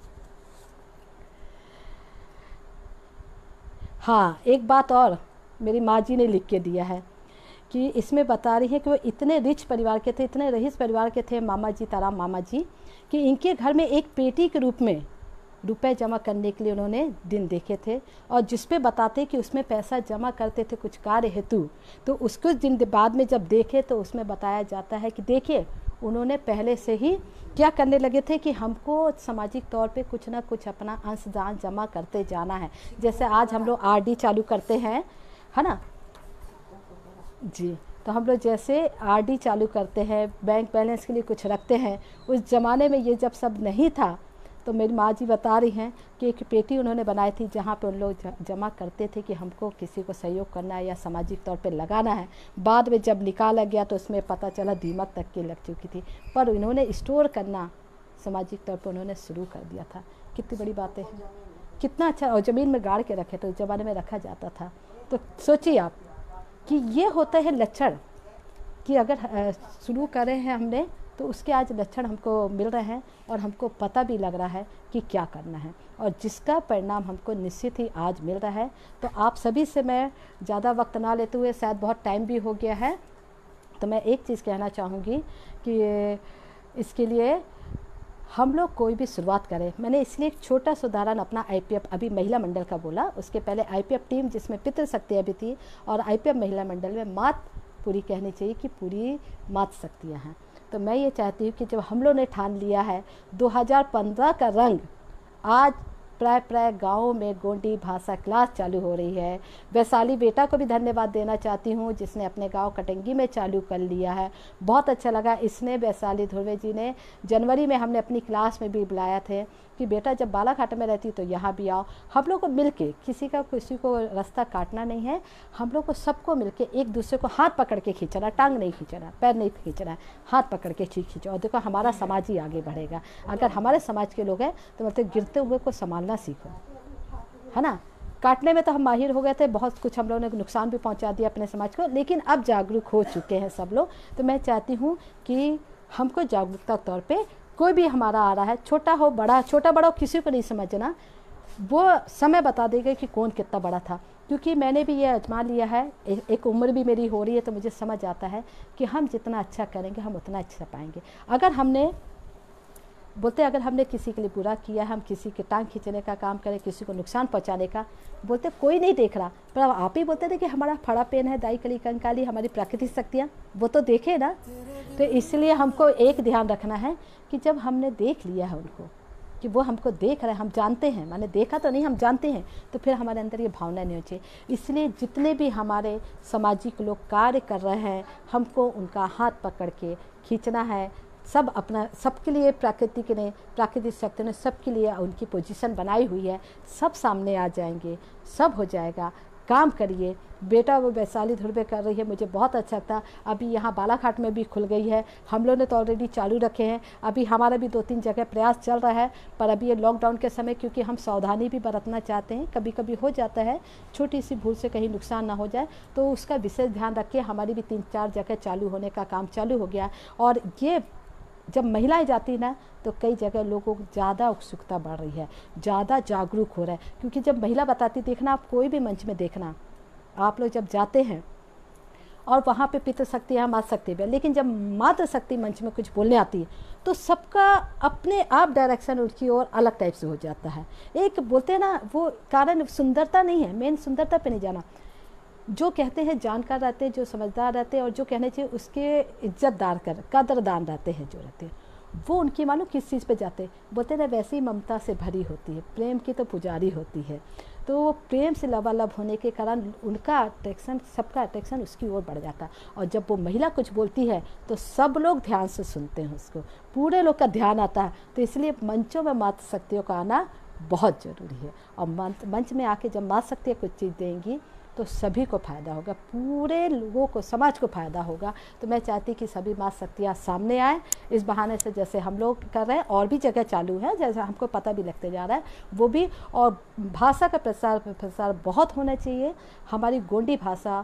हाँ, एक बात और मेरी माँ जी ने लिख के दिया है कि इसमें बता रही है कि वो इतने रिच परिवार के थे, इतने रईस परिवार के थे मामा जी, ताराम मामा जी, कि इनके घर में एक पेटी के रूप में रुपए जमा करने के लिए उन्होंने दिन देखे थे, और जिस पे बताते कि उसमें पैसा जमा करते थे कुछ कार्य हेतु। तो उसको दिन बाद में जब देखे तो उसमें बताया जाता है कि देखिए, उन्होंने पहले से ही क्या करने लगे थे कि हमको सामाजिक तौर पे कुछ ना कुछ अपना अंशदान जमा करते जाना है। जैसे आज हम लोग आरडी चालू करते हैं, है ना जी, तो हम लोग जैसे आरडी चालू करते हैं, बैंक बैलेंस के लिए कुछ रखते हैं। उस ज़माने में ये जब सब नहीं था, तो मेरी माँ जी बता रही हैं कि एक पेटी उन्होंने बनाई थी जहाँ पे उन लोग जमा करते थे कि हमको किसी को सहयोग करना है या सामाजिक तौर पे लगाना है। बाद में जब निकाला गया तो उसमें पता चला दीमक तक की लग चुकी थी, पर इन्होंने स्टोर करना सामाजिक तौर पे उन्होंने शुरू कर दिया था। कितनी बड़ी बातें हैं, कितना अच्छा। और ज़मीन में गाड़ के रखे, तो उस ज़माने में रखा जाता था। तो सोचिए आप कि ये होता है लक्षण कि अगर शुरू करे हैं हमने, तो उसके आज लक्षण हमको मिल रहे हैं और हमको पता भी लग रहा है कि क्या करना है, और जिसका परिणाम हमको निश्चित ही आज मिल रहा है। तो आप सभी से मैं ज़्यादा वक्त ना लेते हुए, शायद बहुत टाइम भी हो गया है, तो मैं एक चीज़ कहना चाहूँगी कि इसके लिए हम लोग कोई भी शुरुआत करें। मैंने इसलिए एक छोटा सा उदाहरण अपना आईपीएफ अभी महिला मंडल का बोला, उसके पहले आईपीएफ टीम जिसमें पितृशक्तियाँ भी थी, और आईपीएफ महिला मंडल में मात पूरी कहनी चाहिए कि पूरी मात शक्तियाँ हैं। तो मैं ये चाहती हूँ कि जब हम लोग ने ठान लिया है 2015 का रंग, आज प्राय प्राय गाँव में गोंडी भाषा क्लास चालू हो रही है। वैशाली बेटा को भी धन्यवाद देना चाहती हूँ जिसने अपने गांव कटंगी में चालू कर लिया है। बहुत अच्छा लगा। इसने वैशाली ध्रुवे जी ने जनवरी में हमने अपनी क्लास में भी बुलाया थे कि बेटा जब बालाघाट में रहती तो यहाँ भी आओ। हम लोग को मिल के, किसी को रास्ता काटना नहीं है, हम लोग को सबको मिल के एक दूसरे को हाथ पकड़ के खींचना, टांग नहीं खींचना, पैर नहीं खींचना है, हाथ पकड़ के खींचो। और देखो हमारा समाज ही आगे बढ़ेगा। अगर हमारे समाज के लोग हैं तो मतलब गिरते हुए को संभालना सीखो, है ना। काटने में तो हम माहिर हो गए थे, बहुत कुछ हम लोगों ने नुकसान भी पहुंचा दिया अपने समाज को, लेकिन अब जागरूक हो चुके हैं सब लोग। तो मैं चाहती हूँ कि हमको जागरूकता तौर पे कोई भी हमारा आ रहा है, छोटा हो बड़ा, छोटा बड़ा हो, किसी को नहीं समझना, वो समय बता देगा कि कौन कितना बड़ा था। क्योंकि मैंने भी ये आजमा लिया है, एक उम्र भी मेरी हो रही है, तो मुझे समझ आता है कि हम जितना अच्छा करेंगे हम उतना अच्छा पाएंगे। अगर हमने किसी के लिए बुरा किया, हम किसी के टांग खींचने का काम करें, किसी को नुकसान पहुंचाने का, बोलते कोई नहीं देख रहा, पर अब आप ही बोलते थे कि हमारा फड़ा पेन है, दाई कली कंकाली, हमारी प्राकृतिक शक्तियाँ, वो तो देखे ना। तो इसलिए हमको एक ध्यान रखना है कि जब हमने देख लिया है उनको कि वो हमको देख रहे हैं, हम जानते हैं, मैंने देखा तो नहीं, हम जानते हैं, तो फिर हमारे अंदर ये भावना नहीं होनी चाहिए। इसलिए जितने भी हमारे सामाजिक लोग कार्य कर रहे हैं, हमको उनका हाथ पकड़ के खींचना है। सब अपना, सबके लिए प्राकृतिक ने, प्राकृतिक शक्ति ने सबके लिए उनकी पोजीशन बनाई हुई है, सब सामने आ जाएंगे, सब हो जाएगा। काम करिए। बेटा वो वैशाली ध्रुवे कर रही है, मुझे बहुत अच्छा लगता। अभी यहाँ बालाघाट में भी खुल गई है, हम लोग ने तो ऑलरेडी चालू रखे हैं। अभी हमारा भी 2-3 जगह प्रयास चल रहा है, पर अभी ये लॉकडाउन के समय क्योंकि हम सावधानी भी बरतना चाहते हैं, कभी कभी हो जाता है छोटी सी भूल से कहीं नुकसान ना हो जाए, तो उसका विशेष ध्यान रखिए। हमारी भी 3-4 जगह चालू होने का काम चालू हो गया। और ये जब महिलाएं जाती ना तो कई जगह लोगों को ज़्यादा उत्सुकता बढ़ रही है, ज़्यादा जागरूक हो रहा है। क्योंकि जब महिला बताती, देखना आप कोई भी मंच में देखना, आप लोग जब जाते हैं और वहाँ पे पितृशक्ति है, मातृशक्ति भी है, लेकिन जब मातृशक्ति मंच में कुछ बोलने आती है तो सबका अपने आप डायरेक्शन उसकी ओर अलग टाइप से हो जाता है। एक बोलते हैं ना, वो कारण सुंदरता नहीं है, मेन सुंदरता पे नहीं जाना। जो कहते हैं जानकार रहते हैं, जो समझदार रहते हैं, और जो कहने चाहिए उसके इज्जतदार कदरदान रहते हैं, जो रहते हैं वो उनकी मानो किस चीज़ पे जाते हैं, बोलते हैं वैसे ही ममता से भरी होती है, प्रेम की तो पुजारी होती है। तो वो प्रेम से लबालब होने के कारण उनका अट्रैक्शन, सबका अट्रैक्शन उसकी ओर बढ़ जाता है। और जब वो महिला कुछ बोलती है तो सब लोग ध्यान से सुनते हैं उसको, पूरे लोग का ध्यान आता है। तो इसलिए मंचों में मातृशक्तियों का आना बहुत ज़रूरी है। और मंच में आके जब मातृशक्तियाँ कुछ चीज़ देंगी तो सभी को फ़ायदा होगा, पूरे लोगों को, समाज को फ़ायदा होगा। तो मैं चाहती कि सभी मातृशक्तियाँ सामने आए। इस बहाने से जैसे हम लोग कर रहे हैं, और भी जगह चालू है, जैसे हमको पता भी लगते जा रहा है वो भी। और भाषा का प्रसार बहुत होना चाहिए। हमारी गोंडी भाषा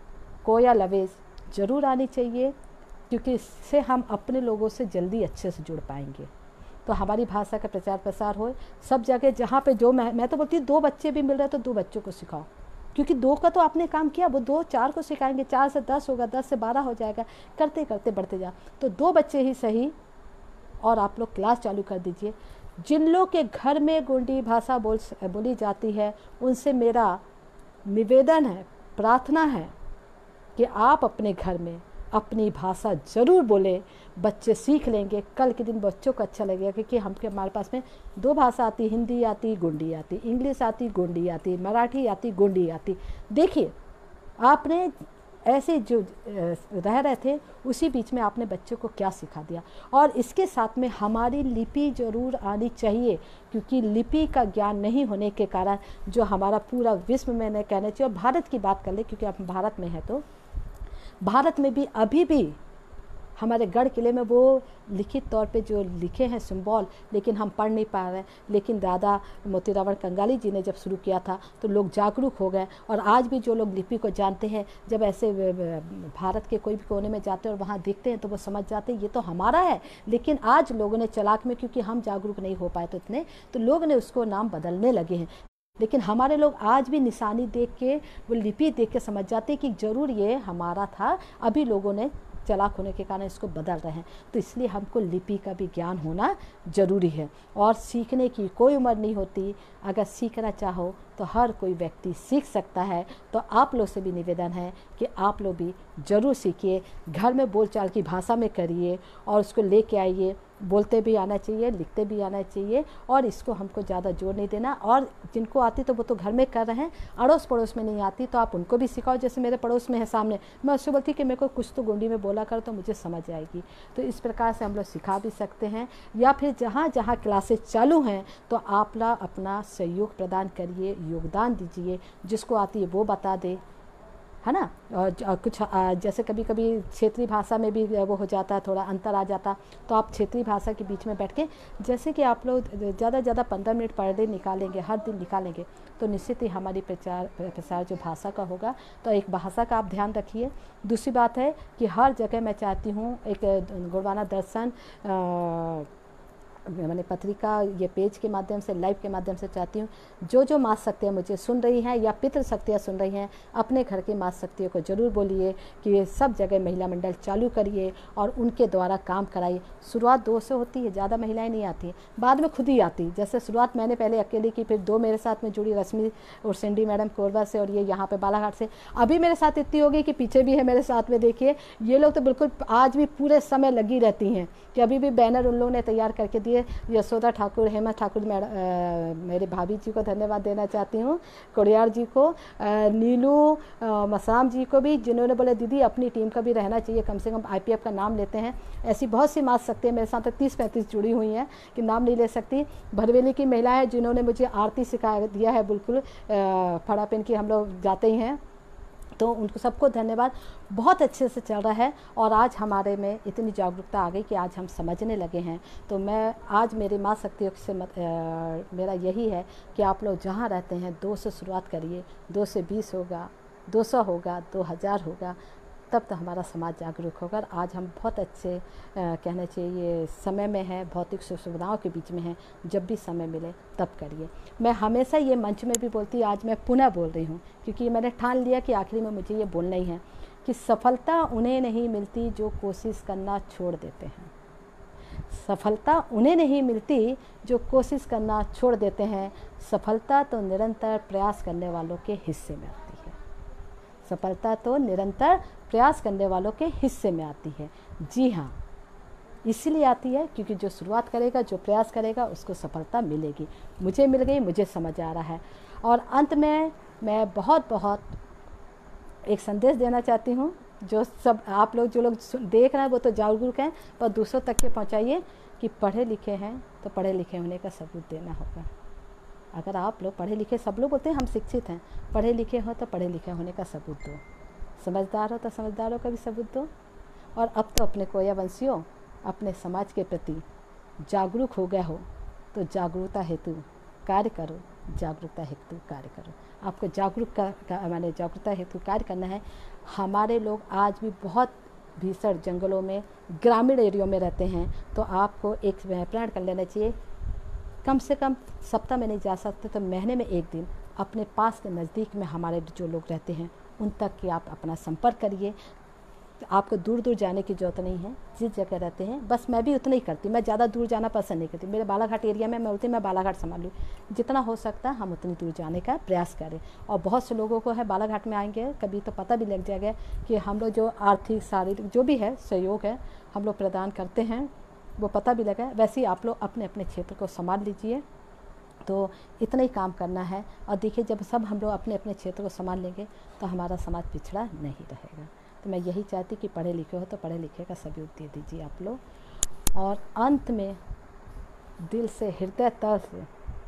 कोया लवेज ज़रूर आनी चाहिए, क्योंकि इससे हम अपने लोगों से जल्दी अच्छे से जुड़ पाएंगे। तो हमारी भाषा का प्रचार प्रसार हो सब जगह। जहाँ पे जो मैं तो बोलती हूँ 2 बच्चे भी मिल रहे हैं तो 2 बच्चों को सिखाओ, क्योंकि 2 का तो आपने काम किया, वो 2-4 को सिखाएंगे, 4 से 10 होगा, 10 से 12 हो जाएगा, करते करते बढ़ते जा। तो 2 बच्चे ही सही, और आप लोग क्लास चालू कर दीजिए। जिन लोग के घर में गोंडी भाषा बोली जाती है, उनसे मेरा निवेदन है, प्रार्थना है कि आप अपने घर में अपनी भाषा ज़रूर बोलें। बच्चे सीख लेंगे, कल के दिन बच्चों को अच्छा लगेगा। क्योंकि हमारे पास में 2 भाषा आती, हिंदी आती, गोंडी आती, इंग्लिश आती, गोंडी आती, मराठी आती, गोंडी आती। देखिए आपने ऐसे जो रह रहे थे उसी बीच में आपने बच्चों को क्या सिखा दिया। और इसके साथ में हमारी लिपि ज़रूर आनी चाहिए, क्योंकि लिपि का ज्ञान नहीं होने के कारण जो हमारा पूरा विश्व में न कहना चाहिए। और भारत की बात कर ले, क्योंकि आप भारत में हैं, तो भारत में भी अभी भी हमारे गढ़ किले में वो लिखित तौर पे जो लिखे हैं सिंबल, लेकिन हम पढ़ नहीं पा रहे हैं। लेकिन दादा मोतीराम कंगाली जी ने जब शुरू किया था तो लोग जागरूक हो गए। और आज भी जो लोग लिपि को जानते हैं, जब ऐसे भारत के कोई भी कोने में जाते हैं और वहाँ देखते हैं तो वो समझ जाते हैं ये तो हमारा है। लेकिन आज लोगों ने चालाक में, क्योंकि हम जागरूक नहीं हो पाए तो इतने, तो लोग ने उसको नाम बदलने लगे हैं। लेकिन हमारे लोग आज भी निशानी देख के, वो लिपि देख के समझ जाते हैं कि ज़रूर ये हमारा था। अभी लोगों ने चालाक होने के कारण इसको बदल रहे हैं। तो इसलिए हमको लिपि का भी ज्ञान होना ज़रूरी है। और सीखने की कोई उम्र नहीं होती, अगर सीखना चाहो तो हर कोई व्यक्ति सीख सकता है। तो आप लोग से भी निवेदन है कि आप लोग भी ज़रूर सीखिए, घर में बोलचाल की भाषा में करिए और उसको लेके आइए। बोलते भी आना चाहिए, लिखते भी आना चाहिए, और इसको हमको ज़्यादा जोर नहीं देना। और जिनको आती तो वो तो घर में कर रहे हैं, अड़ोस पड़ोस में नहीं आती तो आप उनको भी सिखाओ। जैसे मेरे पड़ोस में है सामने, मैं उससे बोलती कि मेरे को कुछ तो गोंडी में बोला कर तो मुझे समझ आएगी। तो इस प्रकार से हम लोग सिखा भी सकते हैं। या फिर जहाँ जहाँ क्लासेस चालू हैं तो आप लोग अपना सहयोग प्रदान करिए, योगदान दीजिए, जिसको आती है वो बता दे, है ना। और कुछ जैसे कभी कभी क्षेत्रीय भाषा में भी वो हो जाता है, थोड़ा अंतर आ जाता, तो आप क्षेत्रीय भाषा के बीच में बैठ के, जैसे कि आप लोग ज़्यादा से ज़्यादा 15 मिनट पर डे निकालेंगे, हर दिन निकालेंगे, तो निश्चित ही हमारी प्रसार जो भाषा का होगा। तो एक भाषा का आप ध्यान रखिए। दूसरी बात है कि हर जगह मैं चाहती हूँ एक गुरुवाना दर्शन मैंने पत्रिका ये पेज के माध्यम से, लाइव के माध्यम से चाहती हूँ, जो जो माँ शक्तियाँ मुझे सुन रही हैं या पितृ शक्तियाँ सुन रही हैं, अपने घर के माँ शक्तियों को ज़रूर बोलिए कि ये सब जगह महिला मंडल चालू करिए और उनके द्वारा काम कराइए। शुरुआत 2 से होती है, ज़्यादा महिलाएं नहीं आती, बाद में खुद ही आती। जैसे शुरुआत मैंने पहले अकेले की, फिर 2 मेरे साथ में जुड़ी, रश्मि और सिंडी मैडम कोरबा से, और ये यहाँ पर बालाघाट से। अभी मेरे साथ इतनी हो गई कि पीछे भी है मेरे साथ में, देखिए ये लोग तो बिल्कुल आज भी पूरे समय लगी रहती हैं कि अभी भी बैनर उन लोगों ने तैयार करके दिए। यशोदा ठाकुर, हेमा ठाकुर मेरे भाभी जी को धन्यवाद देना चाहती हूँ, कोरियार जी को, नीलू मसाम जी को भी, जिन्होंने बोले दीदी अपनी टीम का भी रहना चाहिए, कम से कम IPF का नाम लेते हैं। ऐसी बहुत सी माँ शक्तियाँ मेरे साथ 30-35 जुड़ी हुई हैं कि नाम नहीं ले सकती। भरवेली की महिलाएं जिन्होंने मुझे आरती सिखा दिया है, बिल्कुल फड़ा पेन की हम लोग जाते ही हैं, तो उनको सबको धन्यवाद। बहुत अच्छे से चल रहा है और आज हमारे में इतनी जागरूकता आ गई कि आज हम समझने लगे हैं। तो मैं आज मेरी माँ शक्तियों से मेरा यही है कि आप लोग जहाँ रहते हैं 2 से शुरुआत करिए, 2 से 20 होगा, 200 होगा, 2000 होगा, तब तो हमारा समाज जागरूक होगा। आज हम बहुत अच्छे कहना चाहिए समय में हैं, भौतिक सुविधाओं के बीच में हैं। जब भी समय मिले तब करिए। मैं हमेशा ये मंच में भी बोलती, आज मैं पुनः बोल रही हूँ, क्योंकि मैंने ठान लिया कि आखिरी में मुझे ये बोलना ही है कि सफलता उन्हें नहीं मिलती जो कोशिश करना छोड़ देते हैं। सफलता उन्हें नहीं मिलती जो कोशिश करना छोड़ देते हैं। सफलता तो निरंतर प्रयास करने वालों के हिस्से में आती है। सफलता तो निरंतर प्रयास करने वालों के हिस्से में आती है। जी हाँ, इसलिए आती है क्योंकि जो शुरुआत करेगा, जो प्रयास करेगा, उसको सफलता मिलेगी। मुझे मिल गई, मुझे समझ आ रहा है। और अंत में मैं बहुत एक संदेश देना चाहती हूँ, जो सब आप लोग जो लोग देख रहे हैं वो तो जागरूक हैं, पर दूसरों तक के पहुँचाइए कि पढ़े लिखे हैं तो पढ़े लिखे होने का सबूत देना होगा। अगर आप लोग पढ़े लिखे, सब लोग बोलते हैं हम शिक्षित हैं, पढ़े लिखे हो तो पढ़े लिखे होने का सबूत दो, समझदार हो तो समझदारों का भी सबूत दो। और अब तो अपने कोया वंशियों, अपने समाज के प्रति जागरूक हो गए हो तो जागरूकता हेतु कार्य करो, जागरूकता हेतु कार्य करो। आपको माने जागरूकता हेतु कार्य करना है। हमारे लोग आज भी बहुत भीषण जंगलों में, ग्रामीण एरियो में रहते हैं, तो आपको एक प्रण कर लेना चाहिए, कम से कम सप्ताह में नहीं जा सकते तो महीने में 1 दिन अपने पास के नज़दीक में हमारे जो लोग रहते हैं उन तक कि आप अपना संपर्क करिए। तो आपको दूर दूर जाने की ज़रूरत नहीं है, जिस जगह रहते हैं बस। मैं भी उतना ही करती, मैं ज़्यादा दूर जाना पसंद नहीं करती। मेरे बालाघाट एरिया में मैं बोलती मैं बालाघाट संभाल लूँ, जितना हो सकता है हम उतनी दूर जाने का प्रयास करें। और बहुत से लोगों को है बालाघाट में आएंगे कभी तो पता भी लग जाएगा कि हम लोग जो आर्थिक शारीरिक जो भी है सहयोग है हम लोग प्रदान करते हैं, वो पता भी लगा। वैसे ही आप लोग अपने अपने क्षेत्र को संभाल लीजिए। तो इतना ही काम करना है। और देखिए, जब सब हम लोग अपने अपने क्षेत्र को संभाल लेंगे तो हमारा समाज पिछड़ा नहीं रहेगा। तो मैं यही चाहती कि पढ़े लिखे हो तो पढ़े लिखे का सबूत दे दीजिए आप लोग। और अंत में दिल से, हृदय तल से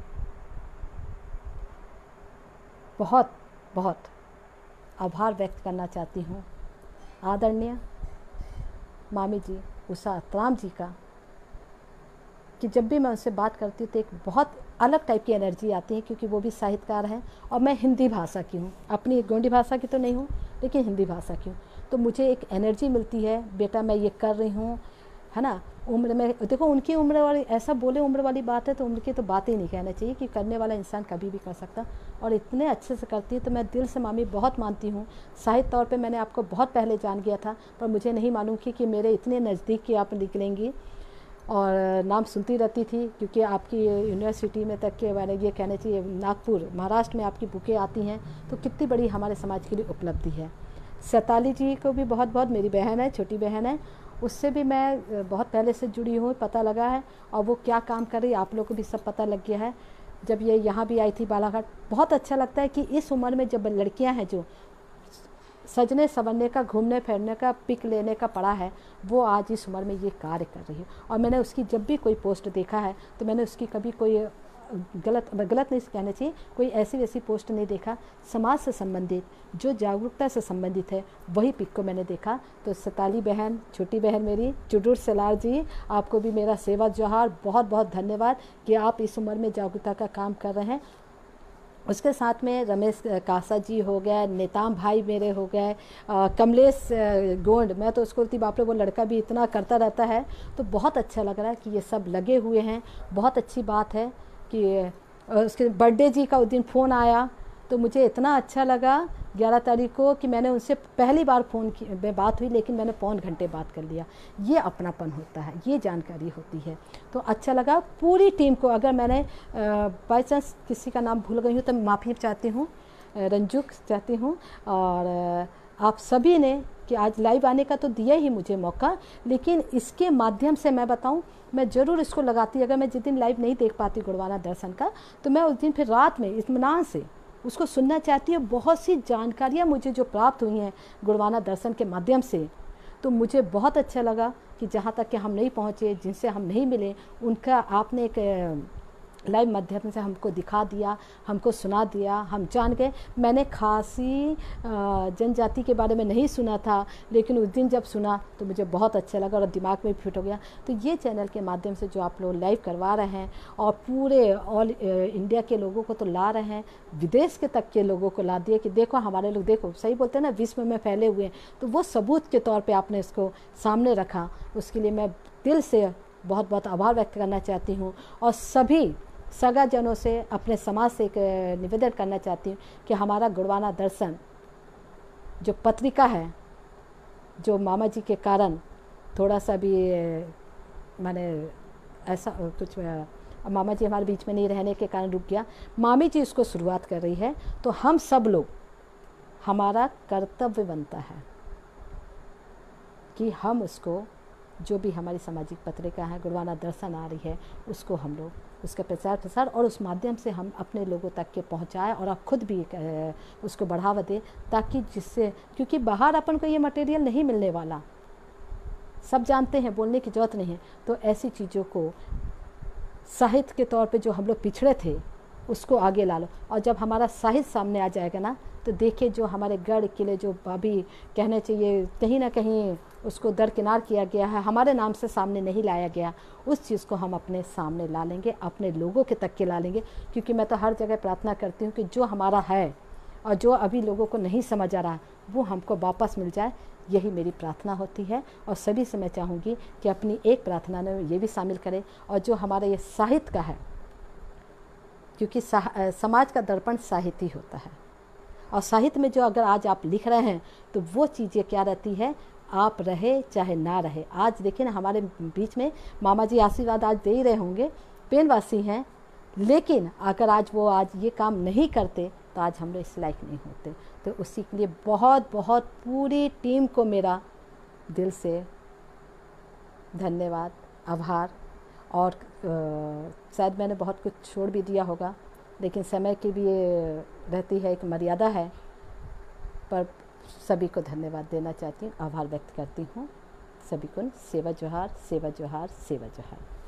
बहुत बहुत आभार व्यक्त करना चाहती हूँ आदरणीय मामी जी उषा अत्राम जी का, कि जब भी मैं उनसे बात करती हूँ तो एक बहुत अलग टाइप की एनर्जी आती है, क्योंकि वो भी साहित्यकार हैं और मैं हिंदी भाषा की हूँ, अपनी गोंडी भाषा की तो नहीं हूँ लेकिन हिंदी भाषा की हूँ। तो मुझे एक एनर्जी मिलती है, बेटा मैं ये कर रही हूँ, है ना। उम्र में देखो, उनकी उम्र वाली ऐसा बोले उम्र वाली बात है तो उम्र की तो बात ही नहीं कहना चाहिए, कि करने वाला इंसान कभी भी कर सकता, और इतने अच्छे से करती है। तो मैं दिल से मामी बहुत मानती हूँ। साहित्य तौर पे मैंने आपको बहुत पहले जान गया था, पर मुझे नहीं मालूम कि मेरे इतने नज़दीक की आप निकलेंगी, और नाम सुनती रहती थी क्योंकि आपकी यूनिवर्सिटी में तक के मैंने ये कहना चाहिए नागपुर महाराष्ट्र में आपकी बुकें आती हैं, तो कितनी बड़ी हमारे समाज के लिए उपलब्धि है। सैताली जी को भी बहुत बहुत, मेरी बहन है, छोटी बहन है, उससे भी मैं बहुत पहले से जुड़ी हूँ, पता लगा है, और वो क्या काम कर रही है आप लोग को भी सब पता लग गया है। जब ये यहाँ भी आई थी बालाघाट, बहुत अच्छा लगता है कि इस उम्र में जब लड़कियाँ हैं जो सजने संवरने का, घूमने फिरने का, पिक लेने का पड़ा है, वो आज इस उम्र में ये कार्य कर रही है। और मैंने उसकी जब भी कोई पोस्ट देखा है तो मैंने उसकी कभी कोई गलत नहीं कहना चाहिए, कोई ऐसी वैसी पोस्ट नहीं देखा, समाज से संबंधित, जो जागरूकता से संबंधित है वही पिक को मैंने देखा। तो सैताली बहन, छोटी बहन मेरी चुडूर सलार जी, आपको भी मेरा सेवा जोहार, बहुत बहुत धन्यवाद कि आप इस उम्र में जागरूकता का काम कर रहे हैं। उसके साथ में रमेश कासा जी हो गए, नेताम भाई मेरे हो गए, कमलेश गोंड, मैं तो उसको बोलती बाप रे वो लड़का भी इतना करता रहता है। तो बहुत अच्छा लग रहा है कि ये सब लगे हुए हैं। बहुत अच्छी बात है कि उसके बर्थडे जी का उस दिन फ़ोन आया तो मुझे इतना अच्छा लगा 11 तारीख को कि मैंने उनसे पहली बार फ़ोन की में बात हुई, लेकिन मैंने पौन घंटे बात कर लिया। ये अपनापन होता है, ये जानकारी होती है, तो अच्छा लगा। पूरी टीम को, अगर मैंने बाई चांस किसी का नाम भूल गई हूँ तो माफ़ी चाहती हूँ, रंजुक चाहती हूँ। और आप सभी ने कि आज लाइव आने का तो दिया ही मुझे मौका, लेकिन इसके माध्यम से मैं बताऊं, मैं ज़रूर इसको लगाती। अगर मैं जिस दिन लाइव नहीं देख पाती गुरुवाना दर्शन का, तो मैं उस दिन फिर रात में इत्मीनान से उसको सुनना चाहती हूँ। बहुत सी जानकारियाँ मुझे जो प्राप्त हुई हैं गुरुवाना दर्शन के माध्यम से, तो मुझे बहुत अच्छा लगा कि जहाँ तक कि हम नहीं पहुँचे, जिनसे हम नहीं मिले, उनका आपने एक लाइव माध्यम से हमको दिखा दिया, हमको सुना दिया, हम जान गए। मैंने खासी जनजाति के बारे में नहीं सुना था, लेकिन उस दिन जब सुना तो मुझे बहुत अच्छा लगा और दिमाग में फिट हो गया। तो ये चैनल के माध्यम से जो आप लोग लाइव करवा रहे हैं और पूरे ऑल इंडिया के लोगों को तो ला रहे हैं, विदेश के तक के लोगों को ला दिए कि देखो हमारे लोग, देखो सही बोलते हैं ना, विश्व में फैले हुए हैं। तो वो सबूत के तौर पर आपने इसको सामने रखा, उसके लिए मैं दिल से बहुत बहुत आभार व्यक्त करना चाहती हूँ। और सभी सगा जनों से, अपने समाज से एक निवेदन करना चाहती हूँ कि हमारा गुरुवाना दर्शन जो पत्रिका है, जो मामा जी के कारण थोड़ा सा भी माने ऐसा कुछ, मामा जी हमारे बीच में नहीं रहने के कारण रुक गया, मामी जी इसको शुरुआत कर रही है, तो हम सब लोग, हमारा कर्तव्य बनता है कि हम उसको, जो भी हमारी सामाजिक पत्रिका है गुरुवाना दर्शन आ रही है, उसको हम लोग उसका प्रचार और उस माध्यम से हम अपने लोगों तक के पहुंचाएं और आप खुद भी उसको बढ़ावा दें, ताकि जिससे, क्योंकि बाहर अपन को ये मटेरियल नहीं मिलने वाला, सब जानते हैं, बोलने की ज़रूरत नहीं है। तो ऐसी चीज़ों को साहित्य के तौर पे जो हम लोग पिछड़े थे उसको आगे ला लो, और जब हमारा साहित्य सामने आ जाएगा ना, तो देखिए जो हमारे गढ़ किले जो अभी कहने चाहिए कहीं ना कहीं उसको दरकिनार किया गया है, हमारे नाम से सामने नहीं लाया गया, उस चीज़ को हम अपने सामने ला लेंगे, अपने लोगों के तक के ला लेंगे। क्योंकि मैं तो हर जगह प्रार्थना करती हूँ कि जो हमारा है और जो अभी लोगों को नहीं समझ आ रहा वो हमको वापस मिल जाए, यही मेरी प्रार्थना होती है। और सभी से मैं चाहूँगी कि अपनी एक प्रार्थना में ये भी शामिल करें, और जो हमारा ये साहित्य का है, क्योंकि समाज का दर्पण साहित्य होता है, और साहित्य में जो अगर आज आप लिख रहे हैं तो वो चीज़ें क्या रहती है, आप रहे चाहे ना रहे। आज देखिए ना हमारे बीच में मामा जी आशीर्वाद आज दे ही रहे होंगे, पेनवासी हैं, लेकिन अगर आज वो आज ये काम नहीं करते तो आज हम लोग इस लायक नहीं होते। तो उसी के लिए बहुत बहुत पूरी टीम को मेरा दिल से धन्यवाद, आभार। और शायद मैंने बहुत कुछ छोड़ भी दिया होगा, लेकिन समय की भी रहती है, एक मर्यादा है, पर सभी को धन्यवाद देना चाहती हूँ, आभार व्यक्त करती हूँ सभी को। सेवा जोहार, सेवा जोहार, सेवा जोहार।